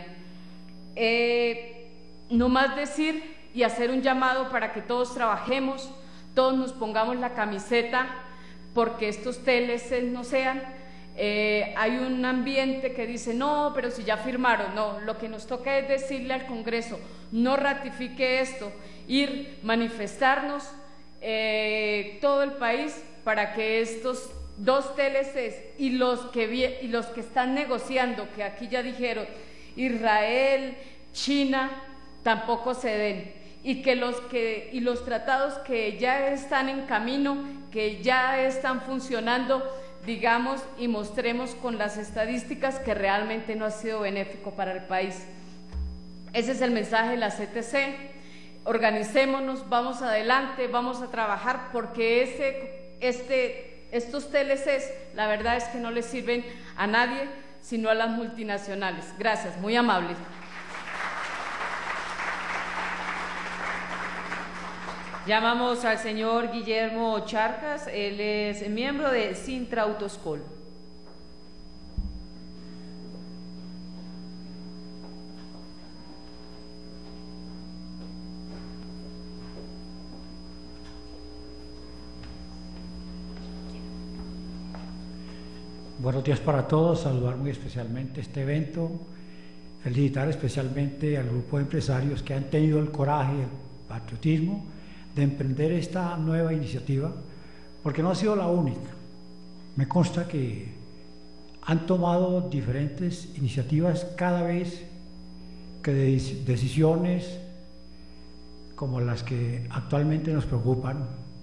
Eh, no más decir y hacer un llamado para que todos trabajemos, todos nos pongamos la camiseta, porque estos T L C no sean, eh, hay un ambiente que dice, no, pero si ya firmaron, no, lo que nos toca es decirle al Congreso, no ratifique esto, ir, manifestarnos, eh, todo el país, para que estos dos T L Cs y los que, y los que están negociando, que aquí ya dijeron, Israel, China, tampoco se den, y que los que y los tratados que ya están en camino, que ya están funcionando, digamos y mostremos con las estadísticas que realmente no ha sido benéfico para el país. Ese es el mensaje de la C T C. Organicémonos, vamos adelante, vamos a trabajar, porque ese, este, estos T L Cs, la verdad es que no les sirven a nadie, sino a las multinacionales. Gracias, muy amable. Llamamos al señor Guillermo Charcas, él es miembro de Sintra Autoscol. Buenos días para todos, saludar muy especialmente este evento, felicitar especialmente al grupo de empresarios que han tenido el coraje y el patriotismo de emprender esta nueva iniciativa, porque no ha sido la única. Me consta que han tomado diferentes iniciativas cada vez que decisiones como las que actualmente nos preocupan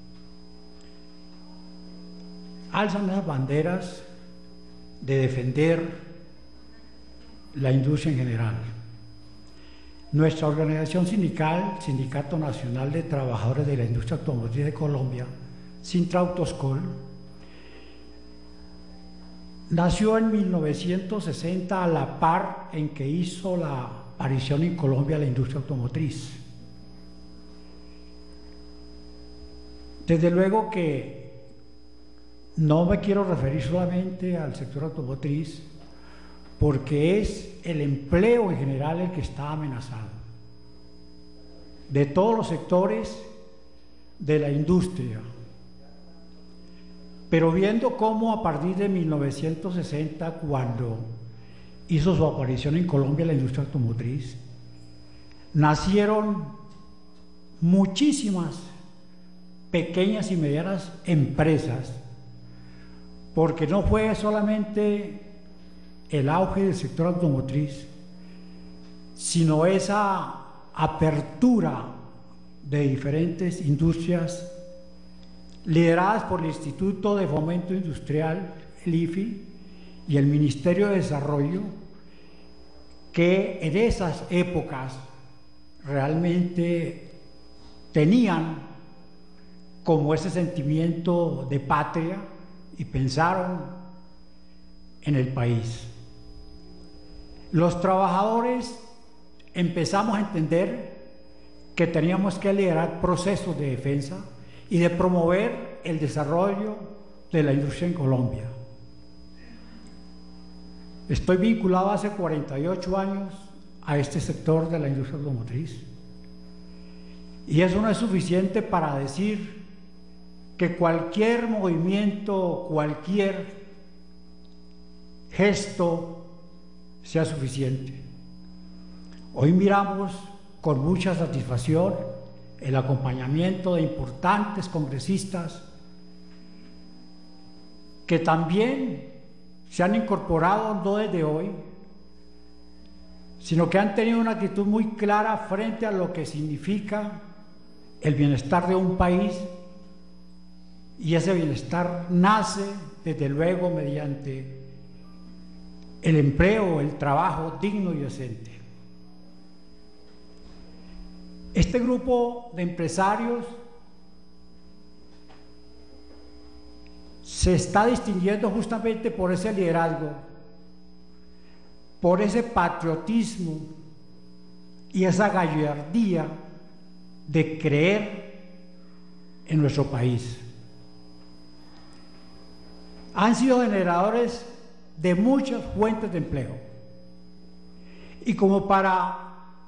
alzan las banderas de defender la industria en general. Nuestra organización sindical, Sindicato Nacional de Trabajadores de la Industria Automotriz de Colombia, Sintra Autoscol, nació en mil novecientos sesenta a la par en que hizo la aparición en Colombia la industria automotriz. Desde luego que no me quiero referir solamente al sector automotriz, porque es el empleo en general el que está amenazado. De todos los sectores de la industria. Pero viendo cómo a partir de mil novecientos sesenta, cuando hizo su aparición en Colombia la industria automotriz, nacieron muchísimas pequeñas y medianas empresas, porque no fue solamente el auge del sector automotriz, sino esa apertura de diferentes industrias lideradas por el Instituto de Fomento Industrial, el I F I, y el Ministerio de Desarrollo, que en esas épocas realmente tenían como ese sentimiento de patria y pensaron en el país. Los trabajadores empezamos a entender que teníamos que liderar procesos de defensa y de promover el desarrollo de la industria en Colombia. Estoy vinculado hace cuarenta y ocho años a este sector de la industria automotriz, y eso no es suficiente para decir que cualquier movimiento, cualquier gesto sea suficiente. Hoy miramos con mucha satisfacción el acompañamiento de importantes congresistas que también se han incorporado no desde hoy, sino que han tenido una actitud muy clara frente a lo que significa el bienestar de un país, y ese bienestar nace desde luego mediante el empleo, el trabajo digno y decente. Este grupo de empresarios se está distinguiendo justamente por ese liderazgo, por ese patriotismo y esa gallardía de creer en nuestro país. Han sido generadores de muchas fuentes de empleo, y como para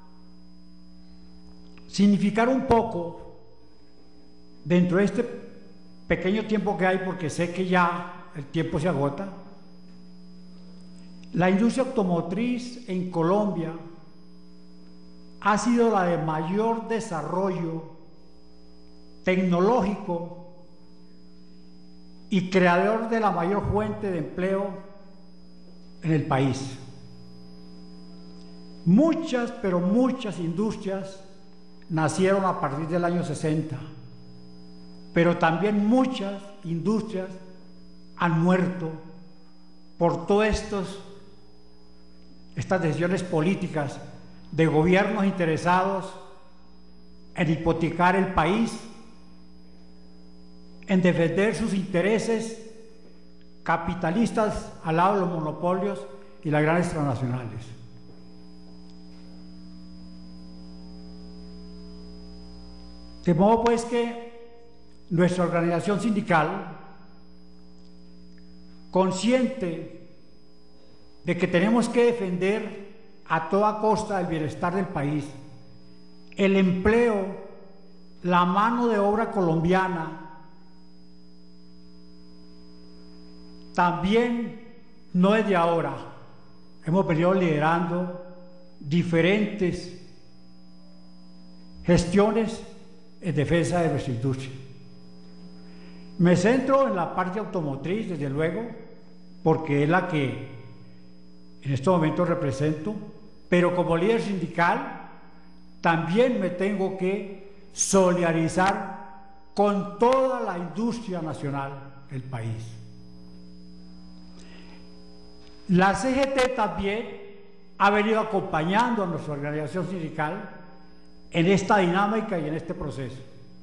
significar un poco dentro de este pequeño tiempo que hay, porque sé que ya el tiempo se agota, la industria automotriz en Colombia ha sido la de mayor desarrollo tecnológico y creador de la mayor fuente de empleo en el país. Muchas, pero muchas industrias nacieron a partir del año sesenta, pero también muchas industrias han muerto por todas estos, estas decisiones políticas de gobiernos interesados en hipotecar el país, en defender sus intereses capitalistas al lado de los monopolios y las grandes transnacionales. De modo pues que nuestra organización sindical, consciente de que tenemos que defender a toda costa el bienestar del país, el empleo, la mano de obra colombiana, también no desde ahora hemos venido liderando diferentes gestiones en defensa de nuestra industria. Me centro en la parte automotriz, desde luego, porque es la que en estos momentos represento, pero como líder sindical también me tengo que solidarizar con toda la industria nacional del país. La C G T también ha venido acompañando a nuestra organización sindical en esta dinámica y en este proceso.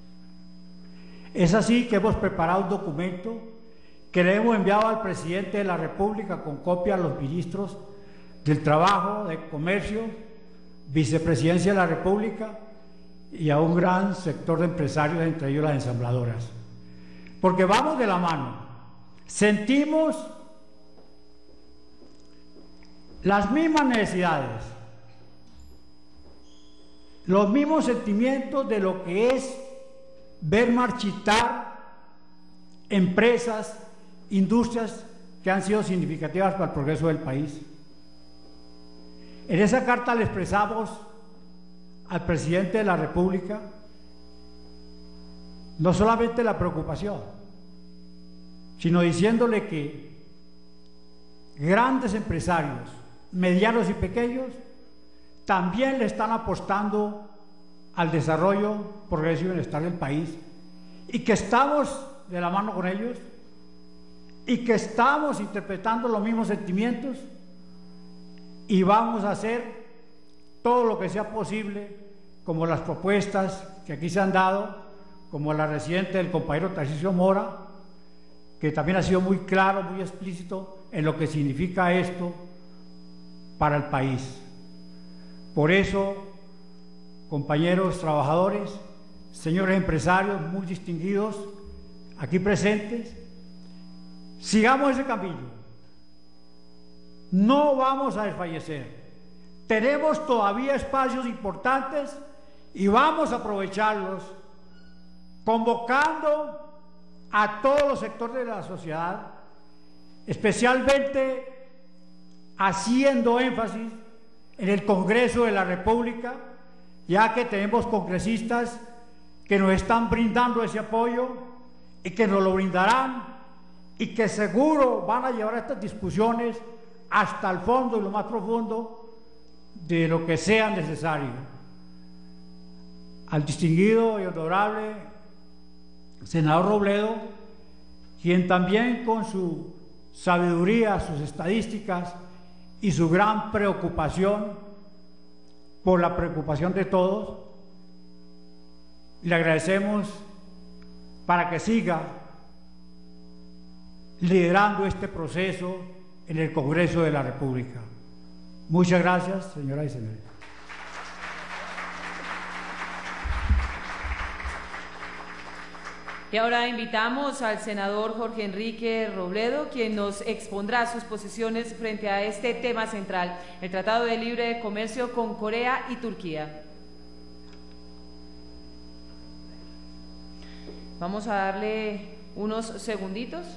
Es así que hemos preparado un documento que le hemos enviado al presidente de la República con copia a los ministros del Trabajo, de Comercio, Vicepresidencia de la República y a un gran sector de empresarios, entre ellos las ensambladoras. Porque vamos de la mano, sentimos las mismas necesidades, los mismos sentimientos de lo que es ver marchitar empresas, industrias que han sido significativas para el progreso del país. En esa carta le expresamos al presidente de la República no solamente la preocupación, sino diciéndole que grandes empresarios, medianos y pequeños, también le están apostando al desarrollo, progreso y bienestar del país, y que estamos de la mano con ellos, y que estamos interpretando los mismos sentimientos, y vamos a hacer todo lo que sea posible, como las propuestas que aquí se han dado, como la reciente del compañero Tarcisio Mora, que también ha sido muy claro, muy explícito en lo que significa esto para el país. Por eso, compañeros trabajadores, señores empresarios muy distinguidos aquí presentes, sigamos ese camino. No vamos a desfallecer. Tenemos todavía espacios importantes y vamos a aprovecharlos, convocando a todos los sectores de la sociedad, especialmente haciendo énfasis en el Congreso de la República, ya que tenemos congresistas que nos están brindando ese apoyo y que nos lo brindarán y que seguro van a llevar estas discusiones hasta el fondo y lo más profundo de lo que sea necesario. Al distinguido y honorable senador Robledo, quien también con su sabiduría, sus estadísticas y su gran preocupación por la preocupación de todos, le agradecemos para que siga liderando este proceso en el Congreso de la República. Muchas gracias, señoras y señores. Y ahora invitamos al senador Jorge Enrique Robledo, quien nos expondrá sus posiciones frente a este tema central, el Tratado de Libre Comercio con Corea y Turquía. Vamos a darle unos segunditos.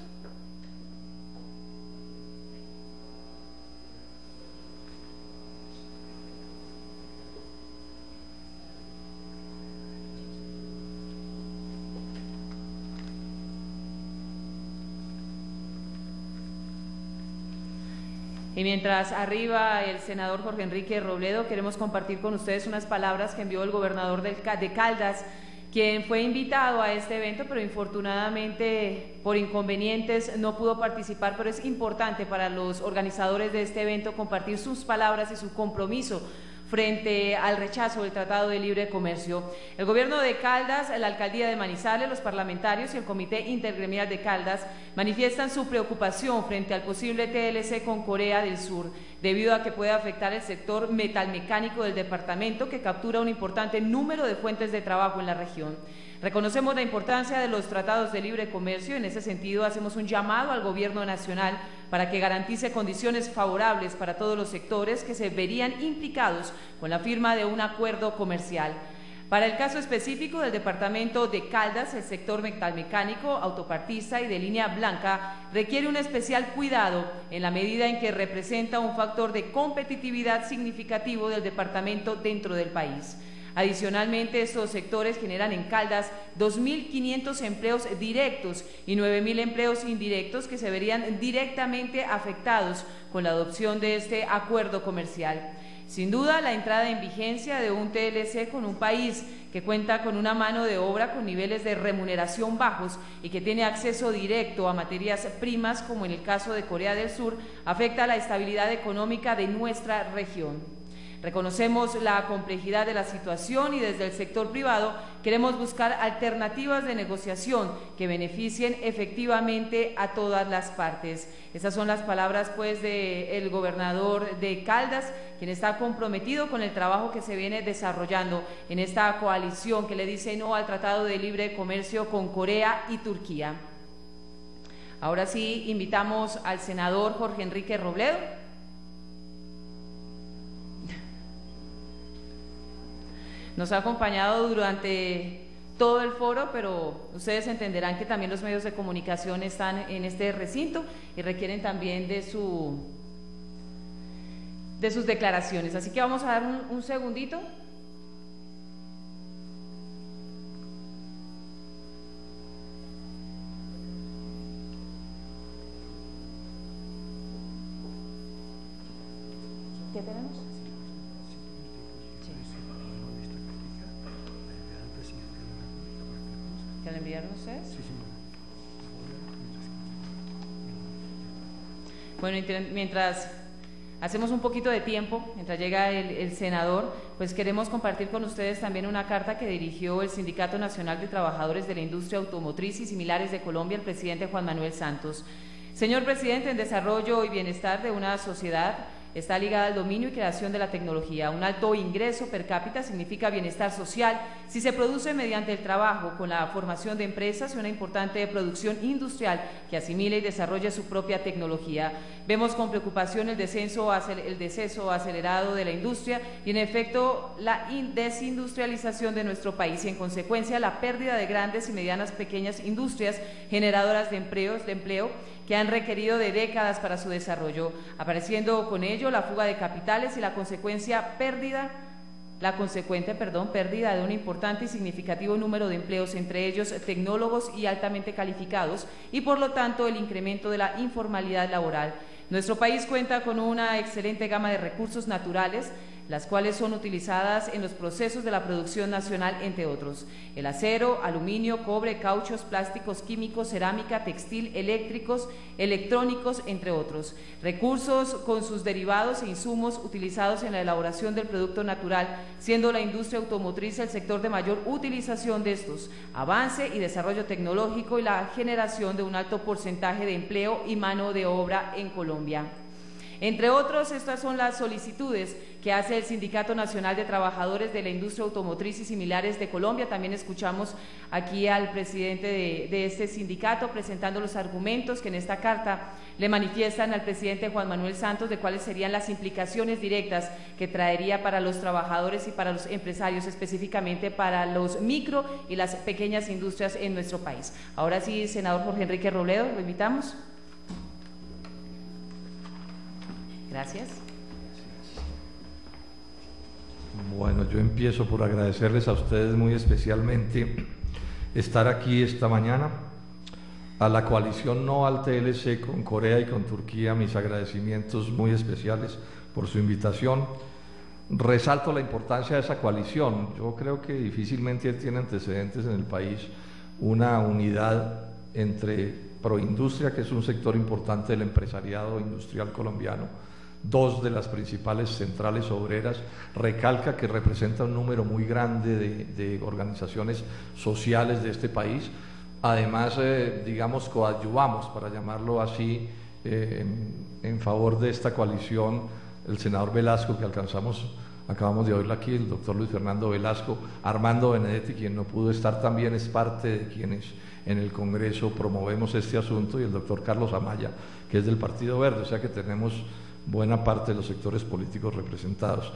Y mientras arriba el senador Jorge Enrique Robledo, queremos compartir con ustedes unas palabras que envió el gobernador de Caldas, quien fue invitado a este evento, pero infortunadamente por inconvenientes no pudo participar, pero es importante para los organizadores de este evento compartir sus palabras y su compromiso frente al rechazo del Tratado de Libre Comercio. El gobierno de Caldas, la alcaldía de Manizales, los parlamentarios y el Comité Intergremial de Caldas manifiestan su preocupación frente al posible T L C con Corea del Sur, debido a que puede afectar el sector metalmecánico del departamento, que captura un importante número de fuentes de trabajo en la región. Reconocemos la importancia de los tratados de libre comercio y en ese sentido hacemos un llamado al gobierno nacional para que garantice condiciones favorables para todos los sectores que se verían implicados con la firma de un acuerdo comercial. Para el caso específico del departamento de Caldas, el sector metalmecánico, autopartista y de línea blanca requiere un especial cuidado en la medida en que representa un factor de competitividad significativo del departamento dentro del país. Adicionalmente, estos sectores generan en Caldas dos mil quinientos empleos directos y nueve mil empleos indirectos que se verían directamente afectados con la adopción de este acuerdo comercial. Sin duda, la entrada en vigencia de un T L C con un país que cuenta con una mano de obra con niveles de remuneración bajos y que tiene acceso directo a materias primas, como en el caso de Corea del Sur, afecta la estabilidad económica de nuestra región. Reconocemos la complejidad de la situación y desde el sector privado queremos buscar alternativas de negociación que beneficien efectivamente a todas las partes. Esas son las palabras pues del gobernador de Caldas, quien está comprometido con el trabajo que se viene desarrollando en esta coalición que le dice no al Tratado de Libre Comercio con Corea y Turquía. Ahora sí, invitamos al senador Jorge Enrique Robledo. Nos ha acompañado durante todo el foro, pero ustedes entenderán que también los medios de comunicación están en este recinto y requieren también de su, de sus declaraciones. Así que vamos a dar un, un segundito. ¿Qué tenemos? ¿Que le enviaron ustedes? Sí, sí. Bueno, mientras hacemos un poquito de tiempo, mientras llega el, el senador, pues queremos compartir con ustedes también una carta que dirigió el Sindicato Nacional de Trabajadores de la Industria Automotriz y Similares de Colombia, el presidente Juan Manuel Santos. Señor presidente, en desarrollo y bienestar de una sociedad está ligada al dominio y creación de la tecnología. Un alto ingreso per cápita significa bienestar social si se produce mediante el trabajo, con la formación de empresas y una importante producción industrial que asimile y desarrolle su propia tecnología. Vemos con preocupación el descenso, el deceso acelerado de la industria y, en efecto, la desindustrialización de nuestro país y, en consecuencia, la pérdida de grandes y medianas pequeñas industrias generadoras de empleos, de empleo que han requerido de décadas para su desarrollo, apareciendo con ello la fuga de capitales y la consecuencia pérdida, la consecuente, perdón, pérdida de un importante y significativo número de empleos, entre ellos tecnólogos y altamente calificados, y por lo tanto el incremento de la informalidad laboral. Nuestro país cuenta con una excelente gama de recursos naturales, las cuales son utilizadas en los procesos de la producción nacional, entre otros: el acero, aluminio, cobre, cauchos, plásticos, químicos, cerámica, textil, eléctricos, electrónicos, entre otros. Recursos con sus derivados e insumos utilizados en la elaboración del producto natural, siendo la industria automotriz el sector de mayor utilización de estos, avance y desarrollo tecnológico y la generación de un alto porcentaje de empleo y mano de obra en Colombia. Entre otros, estas son las solicitudes que hace el Sindicato Nacional de Trabajadores de la Industria Automotriz y Similares de Colombia. También escuchamos aquí al presidente de, de este sindicato presentando los argumentos que en esta carta le manifiestan al presidente Juan Manuel Santos de cuáles serían las implicaciones directas que traería para los trabajadores y para los empresarios, específicamente para los micro y las pequeñas industrias en nuestro país. Ahora sí, senador Jorge Enrique Robledo, lo invitamos. Gracias. Bueno, yo empiezo por agradecerles a ustedes muy especialmente estar aquí esta mañana. A la coalición No al T L C con Corea y con Turquía, mis agradecimientos muy especiales por su invitación. Resalto la importancia de esa coalición. Yo creo que difícilmente tiene antecedentes en el país una unidad entre Proindustria, que es un sector importante del empresariado industrial colombiano, dos de las principales centrales obreras, recalca que representa un número muy grande de, de organizaciones sociales de este país. Además, eh, digamos, coadyuvamos, para llamarlo así, eh, en, en favor de esta coalición, el senador Velasco, que alcanzamos, acabamos de oírlo aquí, el doctor Luis Fernando Velasco, Armando Benedetti, quien no pudo estar, también es parte de quienes en el Congreso promovemos este asunto, y el doctor Carlos Amaya, que es del Partido Verde, o sea que tenemos buena parte de los sectores políticos representados.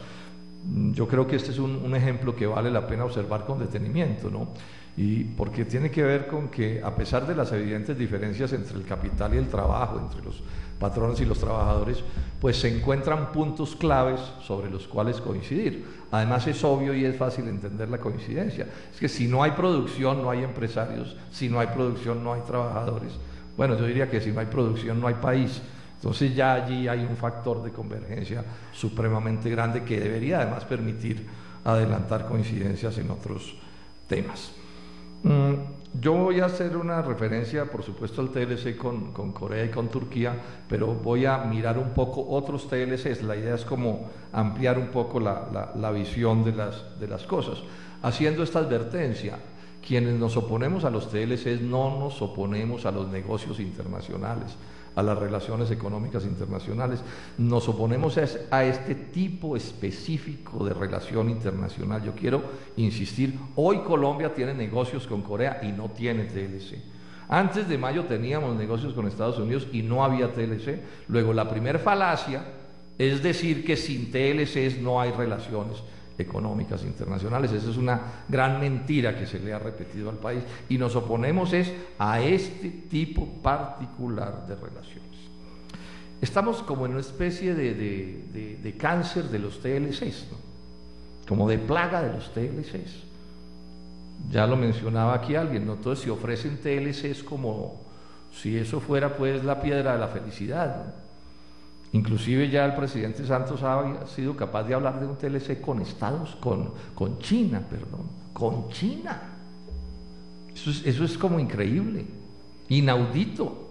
Yo creo que este es un, un ejemplo que vale la pena observar con detenimiento, ¿no? Y porque tiene que ver con que, a pesar de las evidentes diferencias entre el capital y el trabajo, entre los patrones y los trabajadores, pues se encuentran puntos claves sobre los cuales coincidir. Además, es obvio y es fácil entender la coincidencia. Es que si no hay producción, no hay empresarios; si no hay producción, no hay trabajadores. Bueno, yo diría que si no hay producción, no hay país. Entonces ya allí hay un factor de convergencia supremamente grande que debería además permitir adelantar coincidencias en otros temas. Mm, yo voy a hacer una referencia, por supuesto, al T L C con, con Corea y con Turquía, pero voy a mirar un poco otros T L Cs. La idea es como ampliar un poco la, la, la visión de las, de las cosas. Haciendo esta advertencia: quienes nos oponemos a los T L Cs no nos oponemos a los negocios internacionales, a las relaciones económicas internacionales, nos oponemos a este tipo específico de relación internacional. Yo quiero insistir, hoy Colombia tiene negocios con Corea y no tiene T L C. Antes de mayo teníamos negocios con Estados Unidos y no había T L C. Luego, la primera falacia es decir que sin T L Cs no hay relaciones económicas internacionales. Esa es una gran mentira que se le ha repetido al país, y nos oponemos es a este tipo particular de relaciones. estamos como en una especie de, de, de, de cáncer de los T L Cs, ¿no? Como de plaga de los T L Cs. Ya lo mencionaba aquí alguien, ¿no? Entonces, si ofrecen T L Cs como si eso fuera pues la piedra de la felicidad, ¿no? Inclusive ya el presidente Santos ha sido capaz de hablar de un T L C con Estados, con, con China, perdón, con China. Eso es, eso es como increíble, inaudito.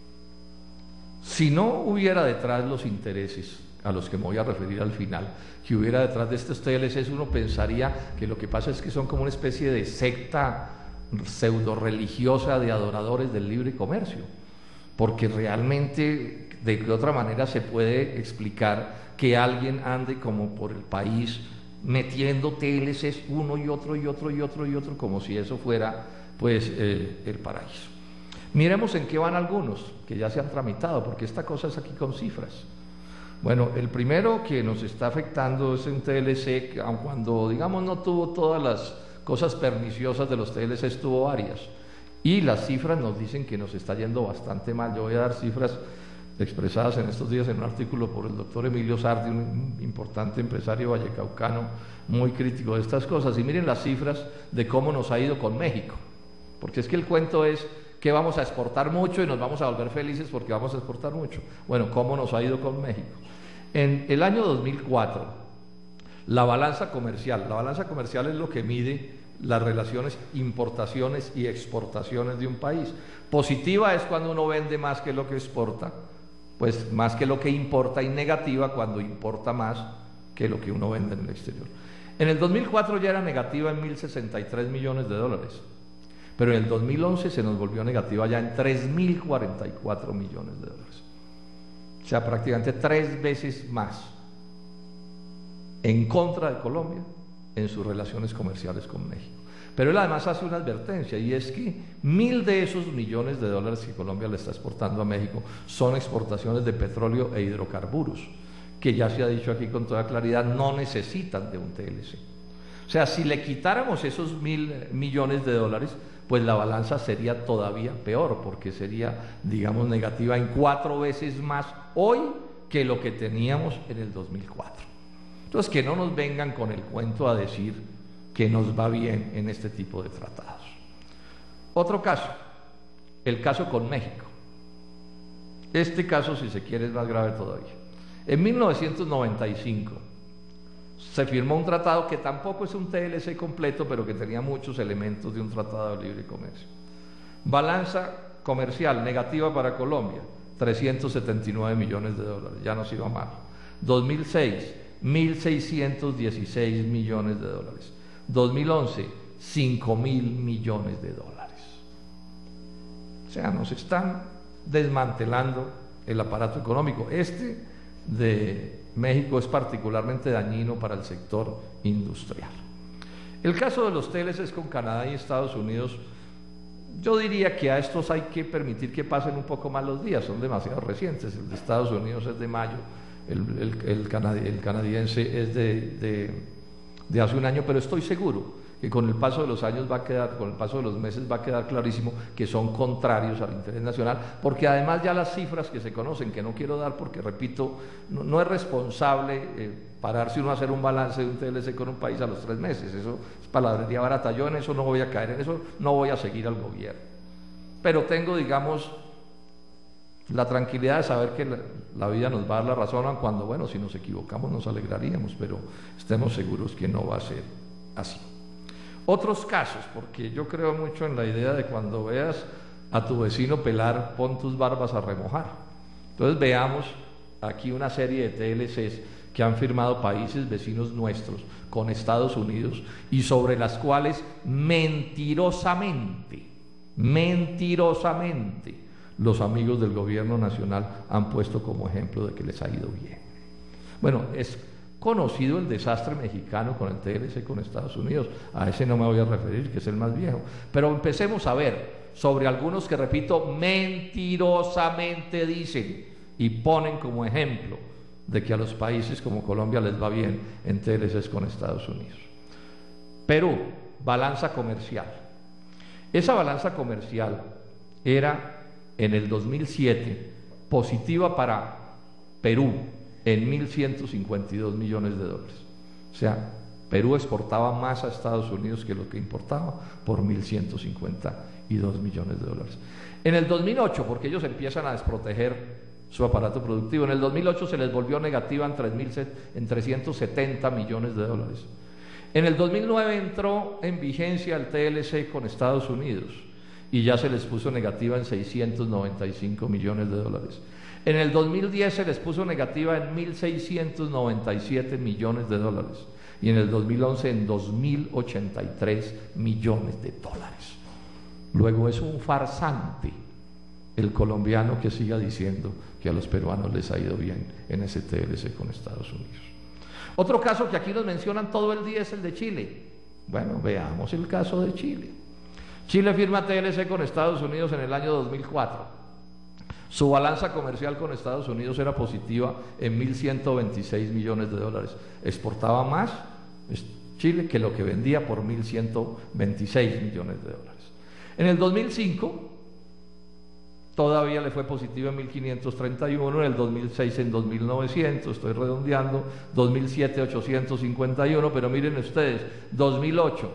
Si no hubiera detrás los intereses a los que me voy a referir al final, que hubiera detrás de estos T L Cs, uno pensaría que lo que pasa es que son como una especie de secta pseudo religiosa de adoradores del libre comercio, porque realmente de qué otra manera se puede explicar que alguien ande como por el país metiendo T L Cs uno y otro y otro y otro y otro como si eso fuera pues eh, el paraíso. Miremos en qué van algunos que ya se han tramitado, porque esta cosa es aquí con cifras. Bueno, el primero que nos está afectando es un T L C que, aun cuando digamos no tuvo todas las cosas perniciosas de los T L Cs, tuvo varias, y las cifras nos dicen que nos está yendo bastante mal. Yo voy a dar cifras expresadas en estos días en un artículo por el doctor Emilio Sardi, un importante empresario vallecaucano muy crítico de estas cosas, y miren las cifras de cómo nos ha ido con México, porque es que el cuento es que vamos a exportar mucho y nos vamos a volver felices porque vamos a exportar mucho. Bueno, ¿cómo nos ha ido con México? En el año dos mil cuatro, la balanza comercial, la balanza comercial es lo que mide las relaciones importaciones y exportaciones de un país. Positiva es cuando uno vende más que lo que exporta, pues más que lo que importa, y negativa cuando importa más que lo que uno vende en el exterior. En el dos mil cuatro ya era negativa en mil sesenta y tres millones de dólares, pero en el dos mil once se nos volvió negativa ya en tres mil cuarenta y cuatro millones de dólares. O sea, prácticamente tres veces más en contra de Colombia en sus relaciones comerciales con México. Pero él además hace una advertencia, y es que mil de esos millones de dólares que Colombia le está exportando a México son exportaciones de petróleo e hidrocarburos, que ya se ha dicho aquí con toda claridad, no necesitan de un T L C. O sea, si le quitáramos esos mil millones de dólares, pues la balanza sería todavía peor, porque sería, digamos, negativa en cuatro veces más hoy que lo que teníamos en el dos mil cuatro. Entonces, que no nos vengan con el cuento a decir que nos va bien en este tipo de tratados. Otro caso, el caso con México. Este caso, si se quiere, es más grave todavía. En mil novecientos noventa y cinco se firmó un tratado que tampoco es un T L C completo, pero que tenía muchos elementos de un tratado de libre comercio. Balanza comercial negativa para Colombia, trescientos setenta y nueve millones de dólares, ya nos iba mal. dos mil seis, mil seiscientos dieciséis millones de dólares. dos mil once, cinco mil millones de dólares. O sea, nos están desmantelando el aparato económico. Este de México es particularmente dañino para el sector industrial. El caso de los T L Cs con Canadá y Estados Unidos, yo diría que a estos hay que permitir que pasen un poco más los días, son demasiado recientes. El de Estados Unidos es de mayo, el, el, el, canadi el canadiense es de, de, de hace un año, pero estoy seguro que con el paso de los años va a quedar, con el paso de los meses va a quedar clarísimo que son contrarios al interés nacional, porque además ya las cifras que se conocen, que no quiero dar porque, repito, no, no es responsable eh, pararse uno a hacer un balance de un T L C con un país a los tres meses, eso es palabrería barata. Yo en eso no voy a caer, en eso no voy a seguir al gobierno, pero tengo, digamos, la tranquilidad de saber que la, la vida nos va a dar la razón, cuando, bueno, si nos equivocamos nos alegraríamos, pero estemos seguros que no va a ser así. Otros casos, porque yo creo mucho en la idea de cuando veas a tu vecino pelar, pon tus barbas a remojar. Entonces veamos aquí una serie de T L Cs que han firmado países vecinos nuestros con Estados Unidos y sobre las cuales mentirosamente, mentirosamente, los amigos del gobierno nacional han puesto como ejemplo de que les ha ido bien. Bueno, es conocido el desastre mexicano con el T L C con Estados Unidos, a ese no me voy a referir, que es el más viejo, pero empecemos a ver sobre algunos que, repito, mentirosamente dicen y ponen como ejemplo de que a los países como Colombia les va bien en T L Cs con Estados Unidos. Perú, balanza comercial. Esa balanza comercial era en el dos mil siete positiva para Perú en mil ciento cincuenta y dos millones de dólares. O sea, Perú exportaba más a Estados Unidos que lo que importaba por mil ciento cincuenta y dos millones de dólares. En el dos mil ocho, porque ellos empiezan a desproteger su aparato productivo, en el dos mil ocho se les volvió negativa en, tres mil, en trescientos setenta millones de dólares. En el dos mil nueve entró en vigencia el T L C con Estados Unidos y ya se les puso negativa en seiscientos noventa y cinco millones de dólares. En el dos mil diez se les puso negativa en mil seiscientos noventa y siete millones de dólares y en el dos mil once en dos mil ochenta y tres millones de dólares. Luego es un farsante el colombiano que siga diciendo que a los peruanos les ha ido bien en ese T L C con Estados Unidos. Otro caso que aquí nos mencionan todo el día es el de Chile. Bueno, veamos el caso de Chile. Chile firma T L C con Estados Unidos en el año dos mil cuatro. Su balanza comercial con Estados Unidos era positiva en mil ciento veintiséis millones de dólares. Exportaba más Chile que lo que vendía por mil ciento veintiséis millones de dólares. En el dos mil cinco todavía le fue positivo en mil quinientos treinta y uno, en el dos mil seis en dos mil novecientos, estoy redondeando, dos mil siete ochocientos cincuenta y uno, pero miren ustedes, dos mil ocho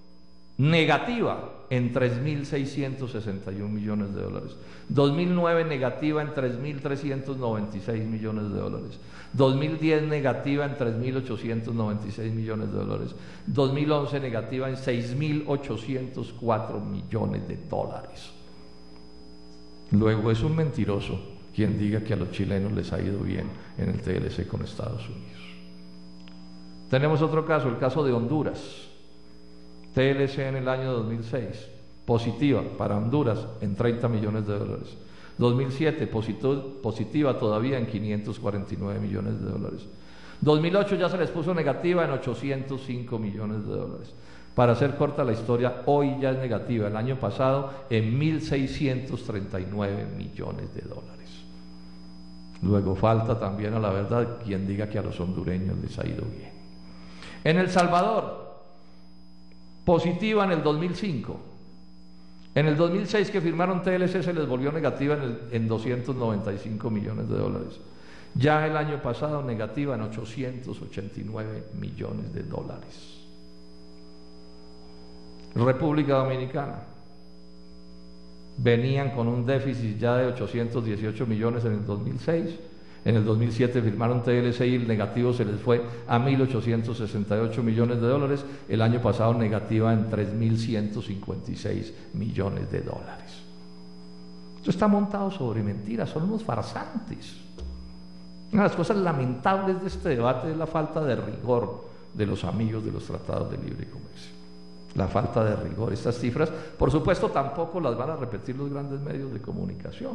negativa en tres mil seiscientos sesenta y un millones de dólares, dos mil nueve negativa en tres mil trescientos noventa y seis millones de dólares, dos mil diez negativa en tres mil ochocientos noventa y seis millones de dólares, dos mil once negativa en seis mil ochocientos cuatro millones de dólares. Luego es un mentiroso quien diga que a los chilenos les ha ido bien en el T L C con Estados Unidos. Tenemos otro caso, el caso de Honduras. T L C en el año dos mil seis, positiva para Honduras en treinta millones de dólares. dos mil siete, positiva todavía en quinientos cuarenta y nueve millones de dólares. dos mil ocho ya se les puso negativa en ochocientos cinco millones de dólares. Para hacer corta la historia, hoy ya es negativa, el año pasado en mil seiscientos treinta y nueve millones de dólares. Luego falta también, a la verdad, quien diga que a los hondureños les ha ido bien. En El Salvador, positiva en el dos mil cinco. En el dos mil seis que firmaron T L C se les volvió negativa en, el, en doscientos noventa y cinco millones de dólares. Ya el año pasado negativa en ochocientos ochenta y nueve millones de dólares. República Dominicana. Venían con un déficit ya de ochocientos dieciocho millones en el dos mil seis. En el dos mil siete firmaron T L C y el negativo se les fue a mil ochocientos sesenta y ocho millones de dólares. El año pasado negativa en tres mil ciento cincuenta y seis millones de dólares. Esto está montado sobre mentiras, son unos farsantes. Una de las cosas lamentables de este debate es la falta de rigor de los amigos de los tratados de libre comercio. La falta de rigor. Estas cifras, por supuesto, tampoco las van a repetir los grandes medios de comunicación.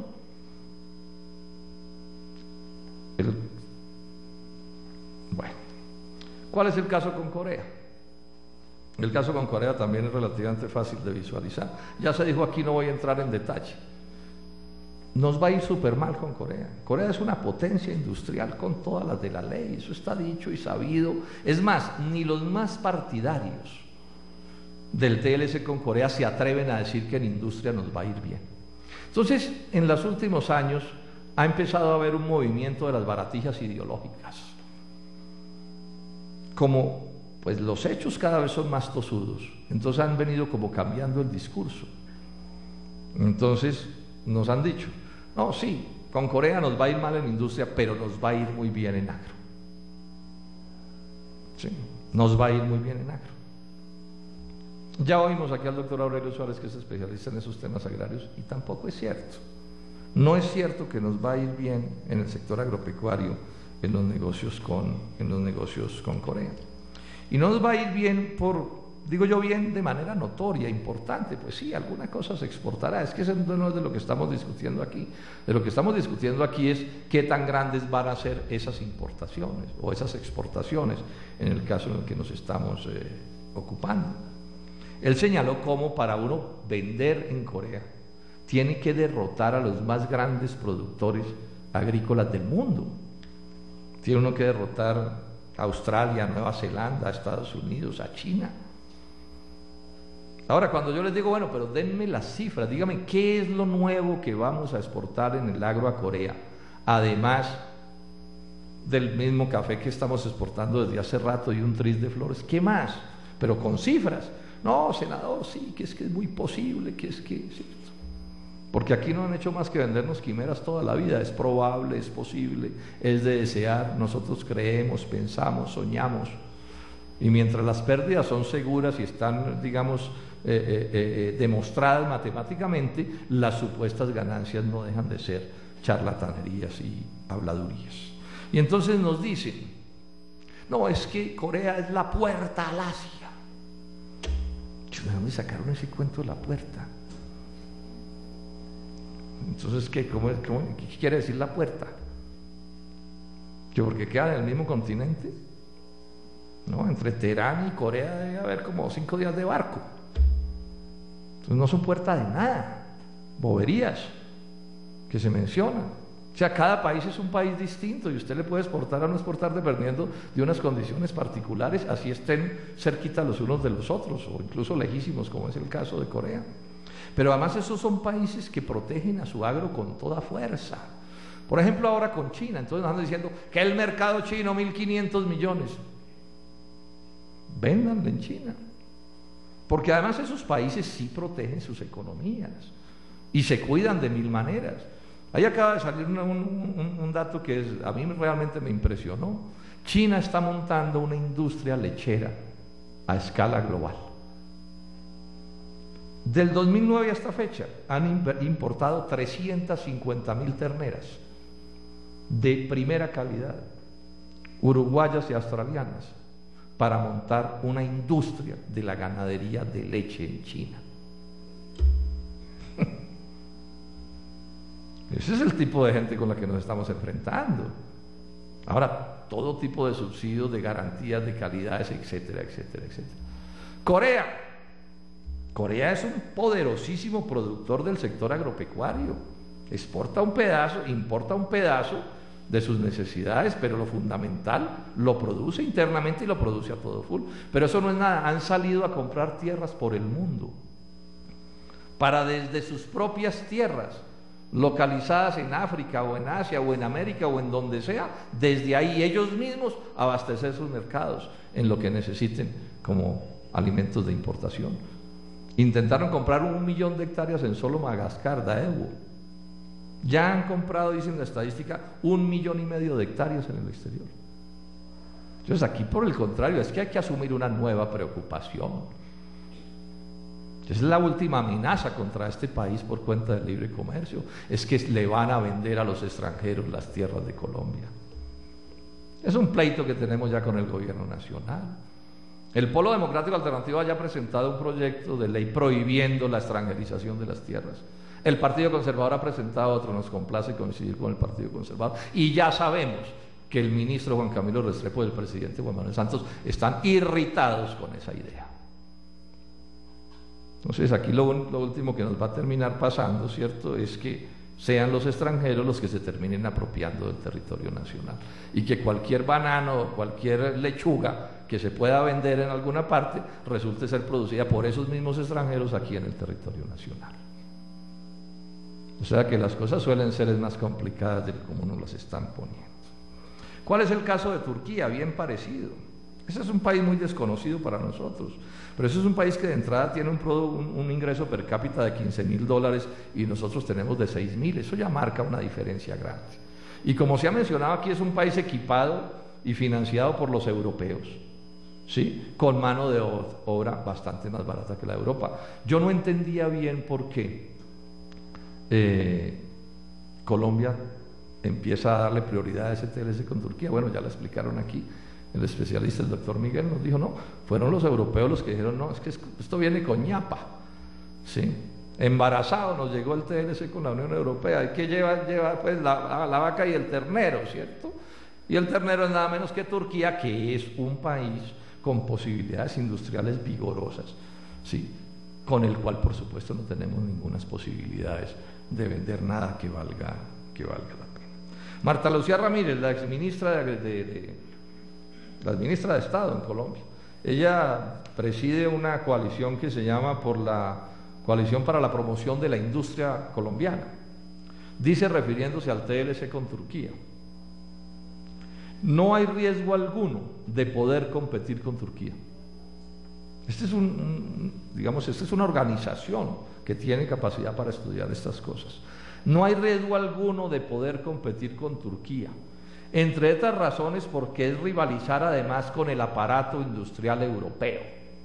El, bueno, ¿cuál es el caso con Corea? El caso con Corea también es relativamente fácil de visualizar. Ya se dijo aquí, no voy a entrar en detalle. Nos va a ir súper mal con Corea. Corea es una potencia industrial con todas las de la ley, eso está dicho y sabido. Es más, ni los más partidarios del T L C con Corea se atreven a decir que en industria nos va a ir bien. Entonces, en los últimos años ha empezado a haber un movimiento de las baratijas ideológicas. Como pues los hechos cada vez son más tosudos, entonces han venido como cambiando el discurso. Entonces nos han dicho, no, sí, con Corea nos va a ir mal en industria, pero nos va a ir muy bien en agro. Sí, nos va a ir muy bien en agro. Ya oímos aquí al doctor Aurelio Suárez, que es especialista en esos temas agrarios, y tampoco es cierto. No es cierto que nos va a ir bien en el sector agropecuario en los negocios con, en los negocios con Corea. Y no nos va a ir bien por, digo yo bien, de manera notoria, importante, pues sí, alguna cosa se exportará. Es que eso no es de lo que estamos discutiendo aquí. De lo que estamos discutiendo aquí es qué tan grandes van a ser esas importaciones o esas exportaciones, en el caso en el que nos estamos eh, ocupando. Él señaló cómo para uno vender en Corea tiene que derrotar a los más grandes productores agrícolas del mundo. Tiene uno que derrotar a Australia, a Nueva Zelanda, a Estados Unidos, a China. Ahora, cuando yo les digo, bueno, pero denme las cifras, dígame qué es lo nuevo que vamos a exportar en el agro a Corea, además del mismo café que estamos exportando desde hace rato y un tris de flores. ¿Qué más? Pero con cifras. No, senador, sí, que es que es muy posible, que es que... ¿cierto? Porque aquí no han hecho más que vendernos quimeras toda la vida. Es probable, es posible, es de desear. Nosotros creemos, pensamos, soñamos. Y mientras las pérdidas son seguras y están, digamos, eh, eh, eh, demostradas matemáticamente, las supuestas ganancias no dejan de ser charlatanerías y habladurías. Y entonces nos dicen, no, es que Corea es la puerta al Asia. ¿De dónde sacaron ese cuento de la puerta? Entonces, ¿qué, cómo, cómo, ¿qué quiere decir la puerta? ¿Que porque quedan en el mismo continente? No, entre Teherán y Corea debe haber como cinco días de barco. Entonces no son puerta de nada, boberías que se mencionan. O sea, cada país es un país distinto y usted le puede exportar o no exportar dependiendo de unas condiciones particulares, así estén cerquita los unos de los otros o incluso lejísimos, como es el caso de Corea. Pero además esos son países que protegen a su agro con toda fuerza. Por ejemplo, ahora con China, entonces nos andan diciendo que el mercado chino, mil quinientos millones. Véndanle en China. Porque además esos países sí protegen sus economías y se cuidan de mil maneras. Ahí acaba de salir un, un, un dato que es, a mí realmente me impresionó. China está montando una industria lechera a escala global. Del dos mil nueve a esta fecha han importado trescientas cincuenta mil terneras de primera calidad, uruguayas y australianas, para montar una industria de la ganadería de leche en China. Ese es el tipo de gente con la que nos estamos enfrentando. Ahora, todo tipo de subsidios, de garantías, de calidades, etcétera, etcétera, etcétera. Corea. Corea es un poderosísimo productor del sector agropecuario. Exporta un pedazo, importa un pedazo de sus necesidades, pero lo fundamental lo produce internamente y lo produce a todo full. Pero eso no es nada, han salido a comprar tierras por el mundo para desde sus propias tierras localizadas en África o en Asia o en América o en donde sea, desde ahí ellos mismos abastecer sus mercados en lo que necesiten como alimentos de importación. Intentaron comprar un millón de hectáreas en solo Madagascar, Daewoo. Ya han comprado, dicen la estadística, un millón y medio de hectáreas en el exterior. Entonces aquí, por el contrario, es que hay que asumir una nueva preocupación. Es la última amenaza contra este país por cuenta del libre comercio, es que le van a vender a los extranjeros las tierras de Colombia. Es un pleito que tenemos ya con el gobierno nacional. El Polo Democrático Alternativo haya presentado un proyecto de ley prohibiendo la extranjerización de las tierras. El Partido Conservador ha presentado otro, nos complace coincidir con el Partido Conservador, y ya sabemos que el ministro Juan Camilo Restrepo y el presidente Juan Manuel Santos están irritados con esa idea. Entonces aquí lo, lo último que nos va a terminar pasando, ¿cierto?, es que sean los extranjeros los que se terminen apropiando del territorio nacional y que cualquier banano o cualquier lechuga que se pueda vender en alguna parte resulte ser producida por esos mismos extranjeros aquí en el territorio nacional. O sea que las cosas suelen ser más complicadas de como nos las están poniendo. ¿Cuál es el caso de Turquía? Bien parecido. Ese es un país muy desconocido para nosotros, pero ese es un país que de entrada tiene un, un, un ingreso per cápita de quince mil dólares y nosotros tenemos de seis mil. Eso ya marca una diferencia grande. Y como se ha mencionado aquí, es un país equipado y financiado por los europeos, ¿sí?, con mano de obra bastante más barata que la de Europa. Yo no entendía bien por qué eh, Colombia empieza a darle prioridad a ese T L C con Turquía. Bueno, ya lo explicaron aquí. El especialista, el doctor Miguel, nos dijo, no, fueron los europeos los que dijeron, no, es que esto viene con ñapa, ¿sí? Embarazado nos llegó el T L C con la Unión Europea, ¿y qué lleva? Lleva pues la, la vaca y el ternero, ¿cierto? Y el ternero es nada menos que Turquía, que es un país con posibilidades industriales vigorosas, ¿sí?, con el cual por supuesto no tenemos ninguna posibilidades de vender nada que valga, que valga la pena. Marta Lucía Ramírez, la exministra de, de, de la ministra de Estado en Colombia, ella preside una coalición que se llama por la Coalición para la Promoción de la Industria Colombiana. Dice, refiriéndose al T L C con Turquía, no hay riesgo alguno de poder competir con Turquía. Este es un, un, digamos, esta es una organización que tiene capacidad para estudiar estas cosas. No hay riesgo alguno de poder competir con Turquía, entre otras razones porque es rivalizar además con el aparato industrial europeo.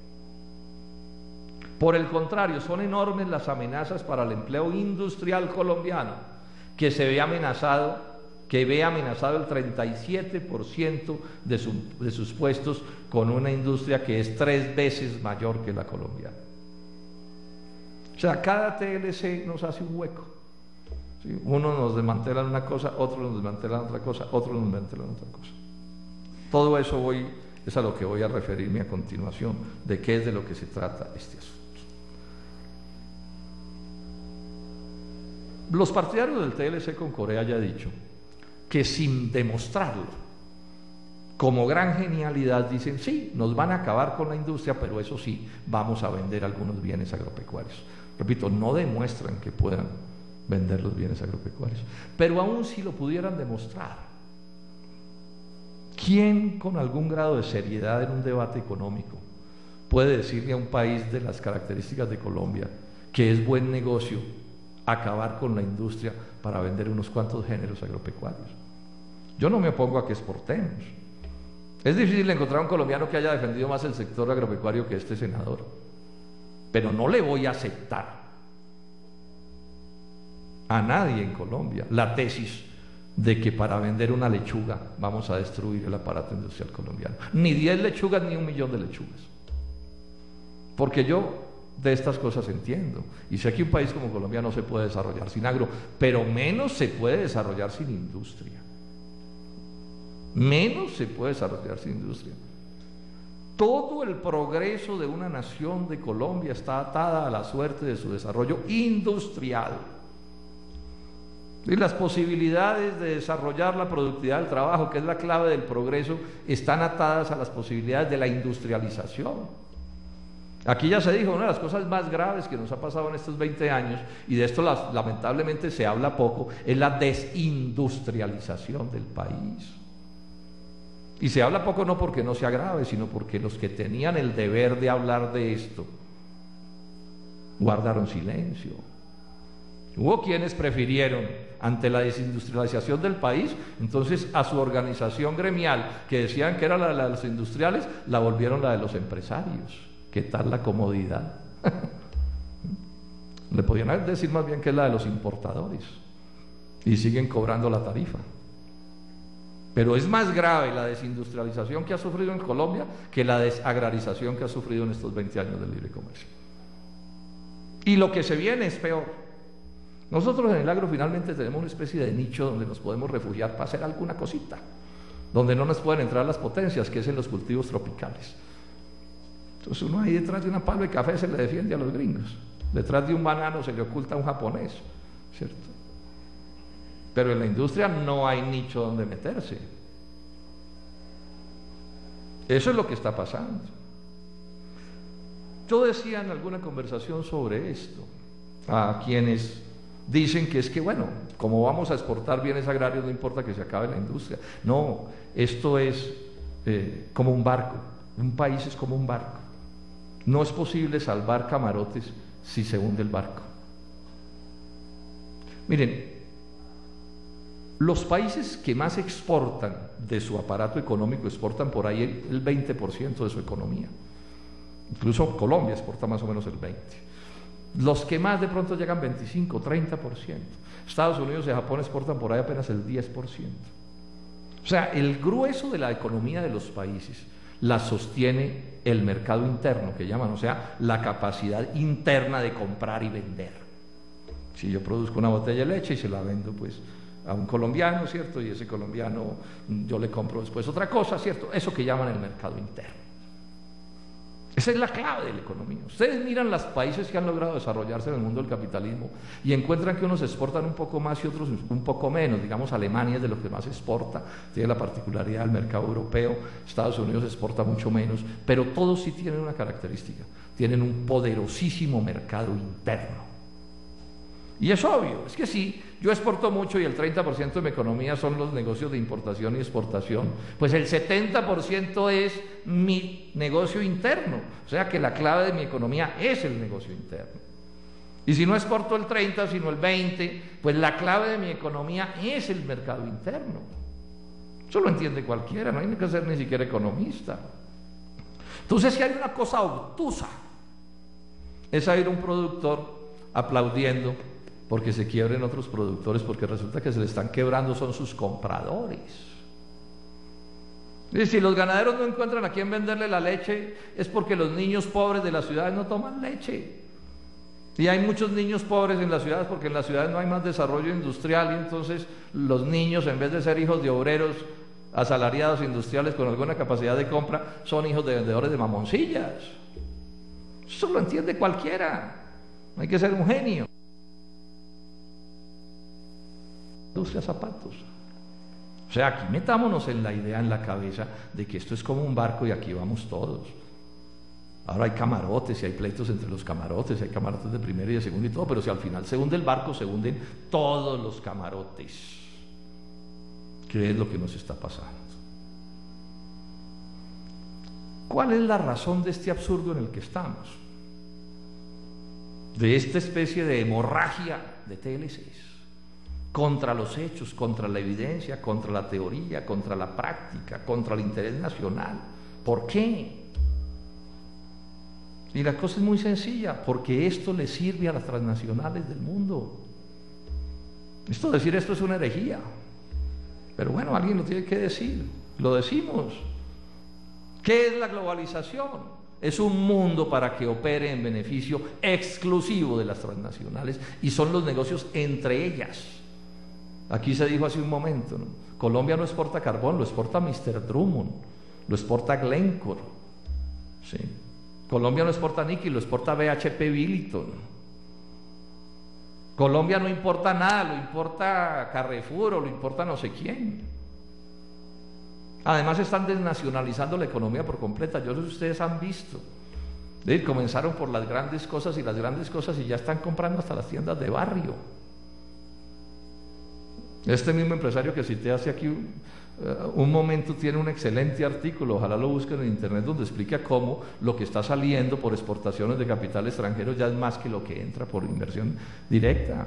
Por el contrario, son enormes las amenazas para el empleo industrial colombiano, que se ve amenazado que ve amenazado el treinta y siete por ciento de, su, de sus puestos con una industria que es tres veces mayor que la colombiana. O sea, cada T L C nos hace un hueco. ¿Sí? Uno nos desmantelan una cosa, otro nos desmantelan otra cosa, otro nos desmantelan otra cosa. Todo eso voy, es a lo que voy a referirme a continuación, de qué es de lo que se trata este asunto. Los partidarios del T L C con Corea ya he dicho que sin demostrarlo como gran genialidad dicen, sí, nos van a acabar con la industria, pero eso sí, vamos a vender algunos bienes agropecuarios. Repito, no demuestran que puedan vender los bienes agropecuarios, pero aún si lo pudieran demostrar, ¿quién con algún grado de seriedad en un debate económico puede decirle a un país de las características de Colombia que es buen negocio acabar con la industria para vender unos cuantos géneros agropecuarios? Yo no me opongo a que exportemos. Es difícil encontrar un colombiano que haya defendido más el sector agropecuario que este senador, pero no le voy a aceptar a nadie en Colombia la tesis de que para vender una lechuga vamos a destruir el aparato industrial colombiano. Ni diez lechugas ni un millón de lechugas. Porque yo de estas cosas entiendo, y sé que un país como Colombia no se puede desarrollar sin agro, pero menos se puede desarrollar sin industria. Menos se puede desarrollar sin industria. Todo el progreso de una nación de Colombia está atada a la suerte de su desarrollo industrial. Y las posibilidades de desarrollar la productividad del trabajo, que es la clave del progreso, están atadas a las posibilidades de la industrialización. Aquí ya se dijo, una de las cosas más graves que nos ha pasado en estos veinte años, y de esto las, lamentablemente se habla poco, es la desindustrialización del país. Y se habla poco no porque no sea grave, sino porque los que tenían el deber de hablar de esto guardaron silencio. Hubo quienes prefirieron, ante la desindustrialización del país, entonces a su organización gremial, que decían que era la de los industriales, la volvieron la de los empresarios. ¿Qué tal la comodidad? Le podían decir más bien que es la de los importadores, y siguen cobrando la tarifa. Pero es más grave la desindustrialización que ha sufrido en Colombia que la desagrarización que ha sufrido en estos veinte años del libre comercio. Y lo que se viene es peor. Nosotros en el agro finalmente tenemos una especie de nicho donde nos podemos refugiar para hacer alguna cosita, donde no nos pueden entrar las potencias, que es en los cultivos tropicales. Entonces uno ahí detrás de una palma de café se le defiende a los gringos, detrás de un banano se le oculta a un japonés, ¿cierto? Pero en la industria no hay nicho donde meterse. Eso es lo que está pasando. Yo decía en alguna conversación sobre esto a quienes dicen que es que, bueno, como vamos a exportar bienes agrarios, no importa que se acabe la industria. No, esto es eh, como un barco. Un país es como un barco. No es posible salvar camarotes si se hunde el barco. Miren, los países que más exportan de su aparato económico exportan por ahí el, el veinte por ciento de su economía. Incluso Colombia exporta más o menos el veinte por ciento. Los que más de pronto llegan veinticinco, treinta por ciento. Estados Unidos y Japón exportan por ahí apenas el diez por ciento. O sea, el grueso de la economía de los países la sostiene el mercado interno, que llaman, o sea, la capacidad interna de comprar y vender. Si yo produzco una botella de leche y se la vendo pues a un colombiano, ¿cierto? Y ese colombiano yo le compro después otra cosa, ¿cierto? Eso que llaman el mercado interno. Esa es la clave de la economía. Ustedes miran los países que han logrado desarrollarse en el mundo del capitalismo y encuentran que unos exportan un poco más y otros un poco menos. Digamos, Alemania es de los que más exporta, tiene la particularidad del mercado europeo. Estados Unidos exporta mucho menos, pero todos sí tienen una característica: tienen un poderosísimo mercado interno. Y es obvio, es que si yo exporto mucho y el treinta por ciento de mi economía son los negocios de importación y exportación, pues el setenta por ciento es mi negocio interno, o sea que la clave de mi economía es el negocio interno. Y si no exporto el treinta, sino el veinte, pues la clave de mi economía es el mercado interno. Eso lo entiende cualquiera, no hay que ser ni siquiera economista. Entonces, si hay una cosa obtusa, es a ir a un productor aplaudiendo porque se quiebren otros productores, porque resulta que se le están quebrando son sus compradores. Y si los ganaderos no encuentran a quién venderle la leche, es porque los niños pobres de las ciudades no toman leche. Y hay muchos niños pobres en las ciudades porque en las ciudades no hay más desarrollo industrial, y entonces los niños, en vez de ser hijos de obreros asalariados industriales con alguna capacidad de compra, son hijos de vendedores de mamoncillas. Eso lo entiende cualquiera, no hay que ser un genio. Industria zapatos. O sea, aquí metámonos en la idea en la cabeza de que esto es como un barco y aquí vamos todos. Ahora hay camarotes y hay pleitos entre los camarotes, hay camarotes de primera y de segunda y todo, pero si al final se hunde el barco, se hunden todos los camarotes. ¿Qué es lo que nos está pasando? ¿Cuál es la razón de este absurdo en el que estamos? De esta especie de hemorragia de T L Cs contra los hechos, contra la evidencia, contra la teoría, contra la práctica, contra el interés nacional. ¿Por qué? Y la cosa es muy sencilla, porque esto le sirve a las transnacionales del mundo. Esto, decir esto es una herejía, pero bueno, alguien lo tiene que decir, lo decimos. ¿Qué es la globalización? Es un mundo para que opere en beneficio exclusivo de las transnacionales, y son los negocios entre ellas. Aquí se dijo hace un momento, ¿no? Colombia no exporta carbón, lo exporta mister Drummond, lo exporta Glencore, ¿sí? Colombia no exporta níquel, lo exporta B H P Billiton. Colombia no importa nada, lo importa Carrefour o lo importa no sé quién. Además están desnacionalizando la economía por completa. Yo no sé si ustedes han visto. ¿Sí? Comenzaron por las grandes cosas y las grandes cosas y ya están comprando hasta las tiendas de barrio. Este mismo empresario que cité hace aquí un, uh, un momento tiene un excelente artículo, ojalá lo busquen en internet, donde explica cómo lo que está saliendo por exportaciones de capital extranjero ya es más que lo que entra por inversión directa.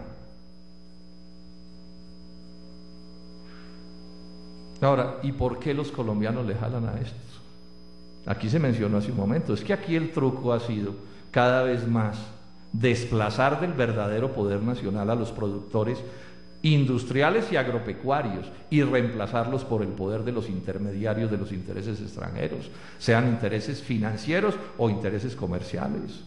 Ahora, ¿y por qué los colombianos le jalan a estos? Aquí se mencionó hace un momento, es que aquí el truco ha sido cada vez más desplazar del verdadero poder nacional a los productores industriales y agropecuarios y reemplazarlos por el poder de los intermediarios de los intereses extranjeros, sean intereses financieros o intereses comerciales.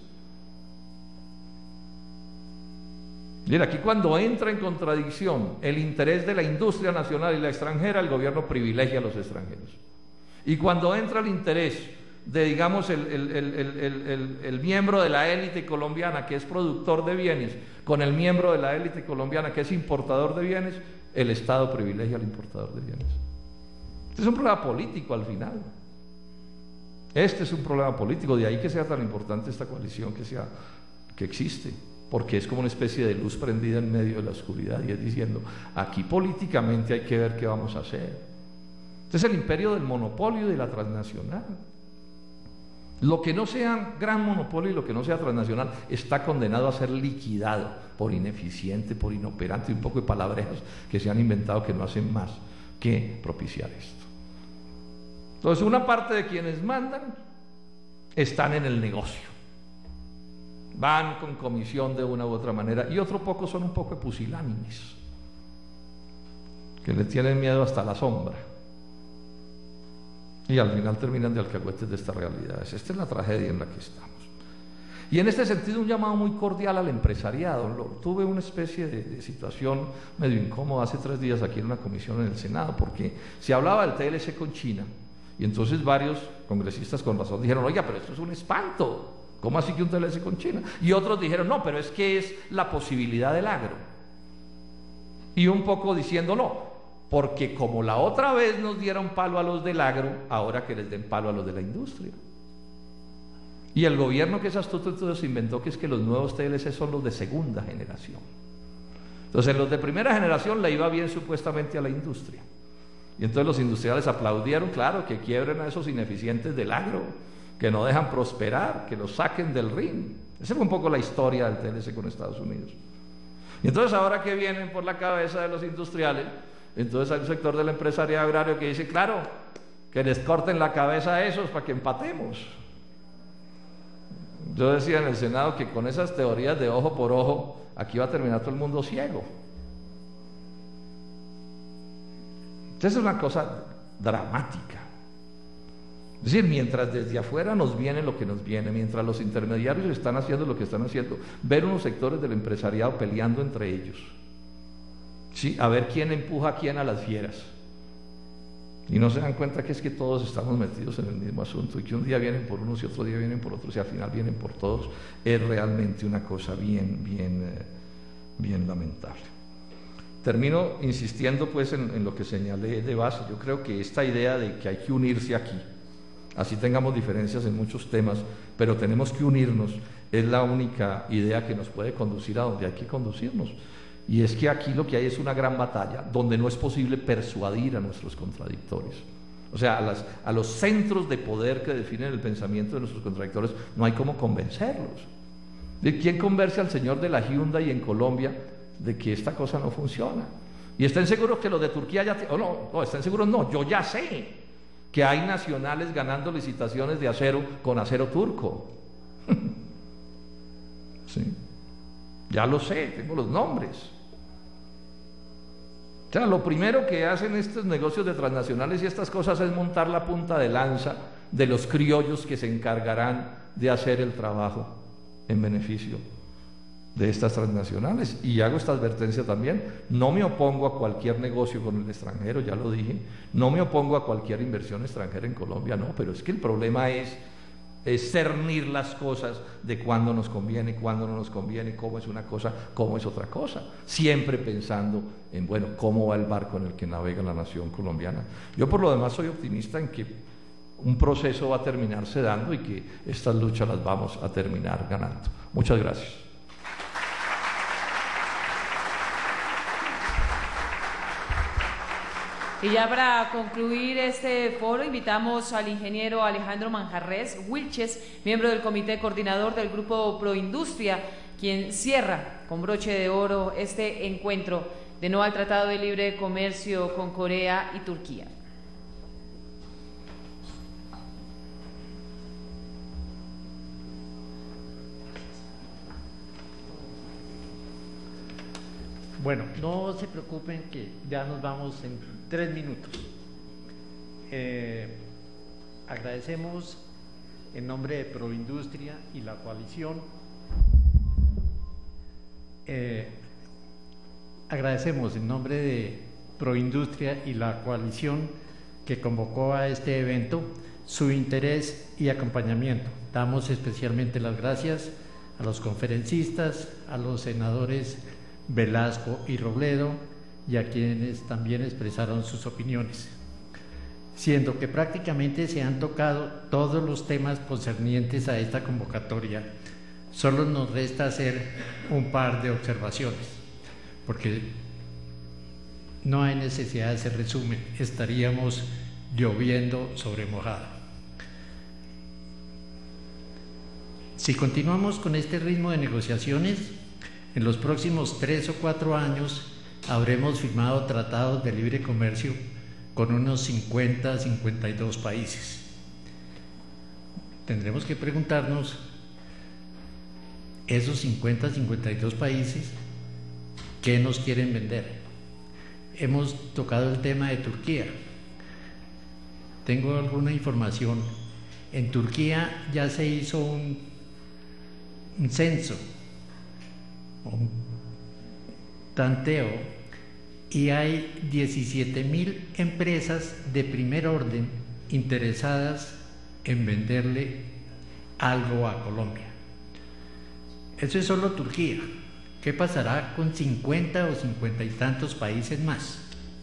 Mira, aquí cuando entra en contradicción el interés de la industria nacional y la extranjera, el gobierno privilegia a los extranjeros. Y cuando entra el interés de, digamos, el, el, el, el, el, el miembro de la élite colombiana que es productor de bienes con el miembro de la élite colombiana que es importador de bienes, el Estado privilegia al importador de bienes. Este es un problema político al final. Este es un problema político, de ahí que sea tan importante esta coalición que, sea, que existe, porque es como una especie de luz prendida en medio de la oscuridad y es diciendo, aquí políticamente hay que ver qué vamos a hacer. Este es el imperio del monopolio y de la transnacional. Lo que no sea gran monopolio y lo que no sea transnacional está condenado a ser liquidado por ineficiente, por inoperante y un poco de palabrejas que se han inventado que no hacen más que propiciar esto. Entonces, una parte de quienes mandan están en el negocio, van con comisión de una u otra manera, y otro poco son un poco de pusilánimes que le tienen miedo hasta la sombra. Y al final terminan de alcahuetes de estas realidades. Esta es la tragedia en la que estamos. Y en este sentido, un llamado muy cordial al empresariado. Lo, tuve una especie de, de situación medio incómoda hace tres días aquí en una comisión en el Senado, porque se hablaba del T L C con China, y entonces varios congresistas con razón dijeron, oiga, pero esto es un espanto. ¿Cómo así que un T L C con China? Y otros dijeron, no, pero es que es la posibilidad del agro. Y un poco diciendo, no, porque como la otra vez nos dieron palo a los del agro, ahora que les den palo a los de la industria. Y el gobierno, que es astuto, entonces inventó que es que los nuevos T L C son los de segunda generación. Entonces, los de primera generación le iba bien supuestamente a la industria. Y entonces los industriales aplaudieron, claro, que quiebren a esos ineficientes del agro, que no dejan prosperar, que los saquen del ring. Esa fue un poco la historia del T L C con Estados Unidos. Y entonces ahora que vienen por la cabeza de los industriales, entonces hay un sector del empresariado agrario que dice, claro, que les corten la cabeza a esos para que empatemos. Yo decía en el Senado que con esas teorías de ojo por ojo, aquí va a terminar todo el mundo ciego. Entonces es una cosa dramática. Es decir, mientras desde afuera nos viene lo que nos viene, mientras los intermediarios están haciendo lo que están haciendo, ver unos sectores del empresariado peleando entre ellos, ¿sí? A ver quién empuja a quién a las fieras. Y no se dan cuenta que es que todos estamos metidos en el mismo asunto y que un día vienen por unos y otro día vienen por otros y al final vienen por todos. Es realmente una cosa bien, bien, eh, bien lamentable. Termino insistiendo pues en, en lo que señalé de base. Yo creo que esta idea de que hay que unirse aquí, así tengamos diferencias en muchos temas, pero tenemos que unirnos, es la única idea que nos puede conducir a donde hay que conducirnos. Y es que aquí lo que hay es una gran batalla donde no es posible persuadir a nuestros contradictores. O sea, a, las, a los centros de poder que definen el pensamiento de nuestros contradictores no hay cómo convencerlos. ¿De quién convence al señor de la Hyundai en Colombia de que esta cosa no funciona? Y estén seguros que los de Turquía ya... Oh, no, no, estén seguros no, yo ya sé que hay nacionales ganando licitaciones de acero con acero turco. Sí, ya lo sé, tengo los nombres. O sea, lo primero que hacen estos negocios de transnacionales y estas cosas es montar la punta de lanza de los criollos que se encargarán de hacer el trabajo en beneficio de estas transnacionales. Y hago esta advertencia también: no me opongo a cualquier negocio con el extranjero, ya lo dije, no me opongo a cualquier inversión extranjera en Colombia, no, pero es que el problema es, es cernir las cosas de cuándo nos conviene, cuándo no nos conviene, cómo es una cosa, cómo es otra cosa, siempre pensando en, bueno, cómo va el barco en el que navega la nación colombiana. Yo por lo demás soy optimista en que un proceso va a terminarse dando y que estas luchas las vamos a terminar ganando. Muchas gracias. Y ya para concluir este foro, invitamos al ingeniero Alejandro Manjarres Wilches, miembro del comité coordinador del Grupo Proindustria, quien cierra con broche de oro este encuentro de no al Tratado de Libre Comercio con Corea y Turquía. Bueno, no se preocupen que ya nos vamos en tres minutos. Eh, agradecemos en nombre de Proindustria y la coalición, eh, agradecemos en nombre de Proindustria y la coalición que convocó a este evento su interés y acompañamiento. Damos especialmente las gracias a los conferencistas, a los senadores Velasco y Robledo, y a quienes también expresaron sus opiniones, siendo que prácticamente se han tocado todos los temas concernientes a esta convocatoria. Solo nos resta hacer un par de observaciones, porque no hay necesidad de hacer resumen, estaríamos lloviendo sobre mojado. Si continuamos con este ritmo de negociaciones, en los próximos tres o cuatro años habremos firmado tratados de libre comercio con unos cincuenta a cincuenta y dos países. Tendremos que preguntarnos, esos cincuenta a cincuenta y dos países, ¿qué nos quieren vender? Hemos tocado el tema de Turquía. Tengo alguna información. En Turquía ya se hizo un, un censo, un tanteo, y hay diecisiete mil empresas de primer orden interesadas en venderle algo a Colombia. Eso es solo Turquía. ¿Qué pasará con cincuenta o cincuenta y tantos países más?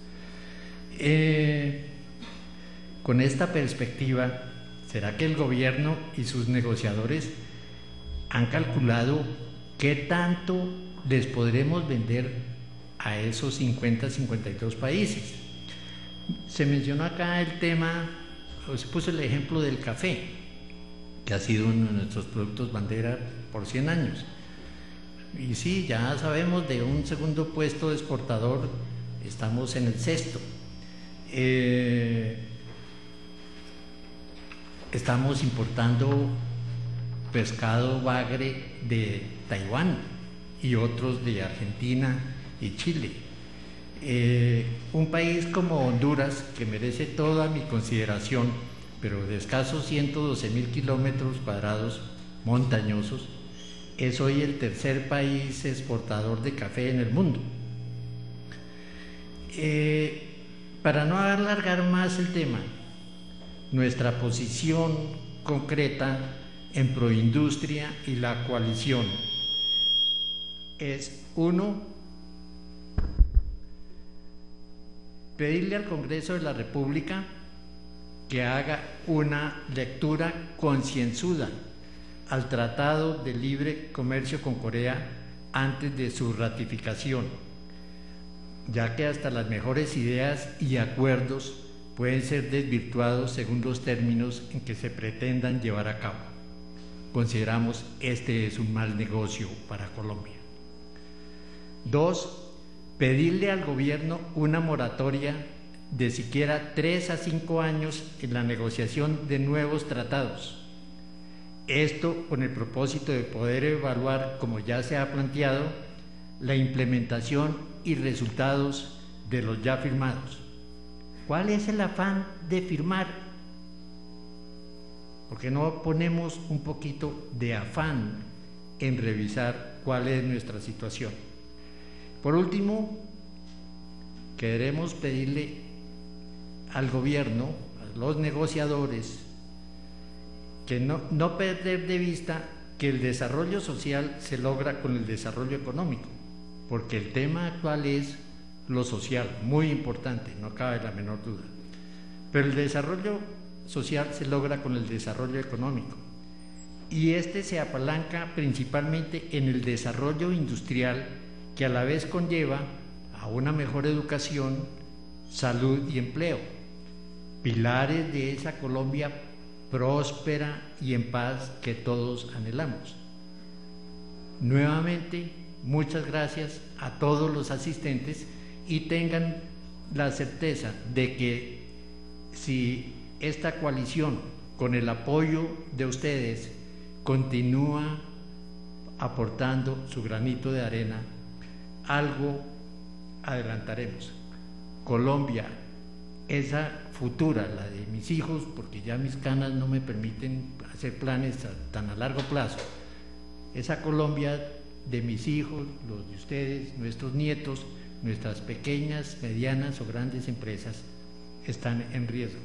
Eh, con esta perspectiva, ¿será que el gobierno y sus negociadores han calculado qué tanto les podremos vender a esos cincuenta, cincuenta y dos países. Se mencionó acá el tema, o se puso el ejemplo del café, que ha sido uno de nuestros productos bandera por cien años. Y sí, ya sabemos, de un segundo puesto de exportador estamos en el sexto. Eh, estamos importando pescado bagre de Taiwán y otros de Argentina y Chile. Eh, un país como Honduras, que merece toda mi consideración, pero de escasos ciento doce mil kilómetros cuadrados montañosos, es hoy el tercer país exportador de café en el mundo. Eh, para no alargar más el tema, nuestra posición concreta en Proindustria y la coalición es: uno, pedirle al Congreso de la República que haga una lectura concienzuda al Tratado de Libre Comercio con Corea antes de su ratificación, ya que hasta las mejores ideas y acuerdos pueden ser desvirtuados según los términos en que se pretendan llevar a cabo. Consideramos este es un mal negocio para Colombia. Dos, pedirle al gobierno una moratoria de siquiera tres a cinco años en la negociación de nuevos tratados. Esto con el propósito de poder evaluar, como ya se ha planteado, la implementación y resultados de los ya firmados. ¿Cuál es el afán de firmar? ¿Por qué no ponemos un poquito de afán en revisar cuál es nuestra situación? Por último, queremos pedirle al gobierno, a los negociadores, que no, no perder de vista que el desarrollo social se logra con el desarrollo económico, porque el tema actual es lo social, muy importante, no cabe la menor duda. Pero el desarrollo social se logra con el desarrollo económico, y este se apalanca principalmente en el desarrollo industrial, que a la vez conlleva a una mejor educación, salud y empleo, pilares de esa Colombia próspera y en paz que todos anhelamos. Nuevamente, muchas gracias a todos los asistentes, y tengan la certeza de que si esta coalición, con el apoyo de ustedes, continúa aportando su granito de arena, algo adelantaremos. Colombia, esa futura, la de mis hijos, porque ya mis canas no me permiten hacer planes a, tan a largo plazo, esa Colombia de mis hijos, los de ustedes, nuestros nietos, nuestras pequeñas, medianas o grandes empresas están en riesgo.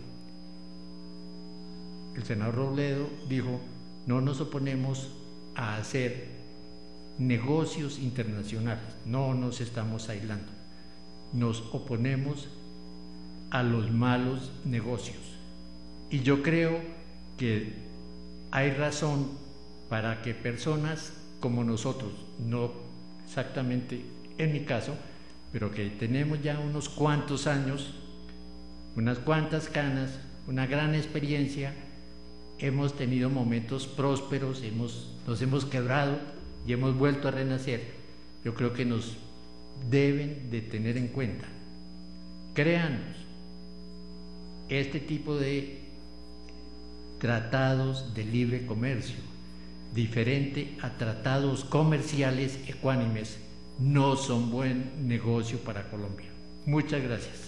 El senador Robledo dijo: no nos oponemos a hacer negocios internacionales, no nos estamos aislando, nos oponemos a los malos negocios. Y yo creo que hay razón para que personas como nosotros, no exactamente en mi caso, pero que tenemos ya unos cuantos años, unas cuantas canas, una gran experiencia, hemos tenido momentos prósperos, hemos, nos hemos quebrado y hemos vuelto a renacer. Yo creo que nos deben de tener en cuenta. Créanos, este tipo de tratados de libre comercio, diferente a tratados comerciales ecuánimes, no son buen negocio para Colombia. Muchas gracias.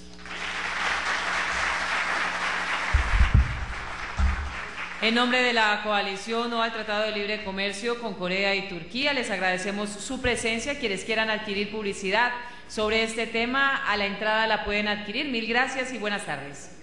En nombre de la coalición No al Tratado de Libre Comercio con Corea y Turquía, les agradecemos su presencia. Quienes quieran adquirir publicidad sobre este tema, a la entrada la pueden adquirir. Mil gracias y buenas tardes.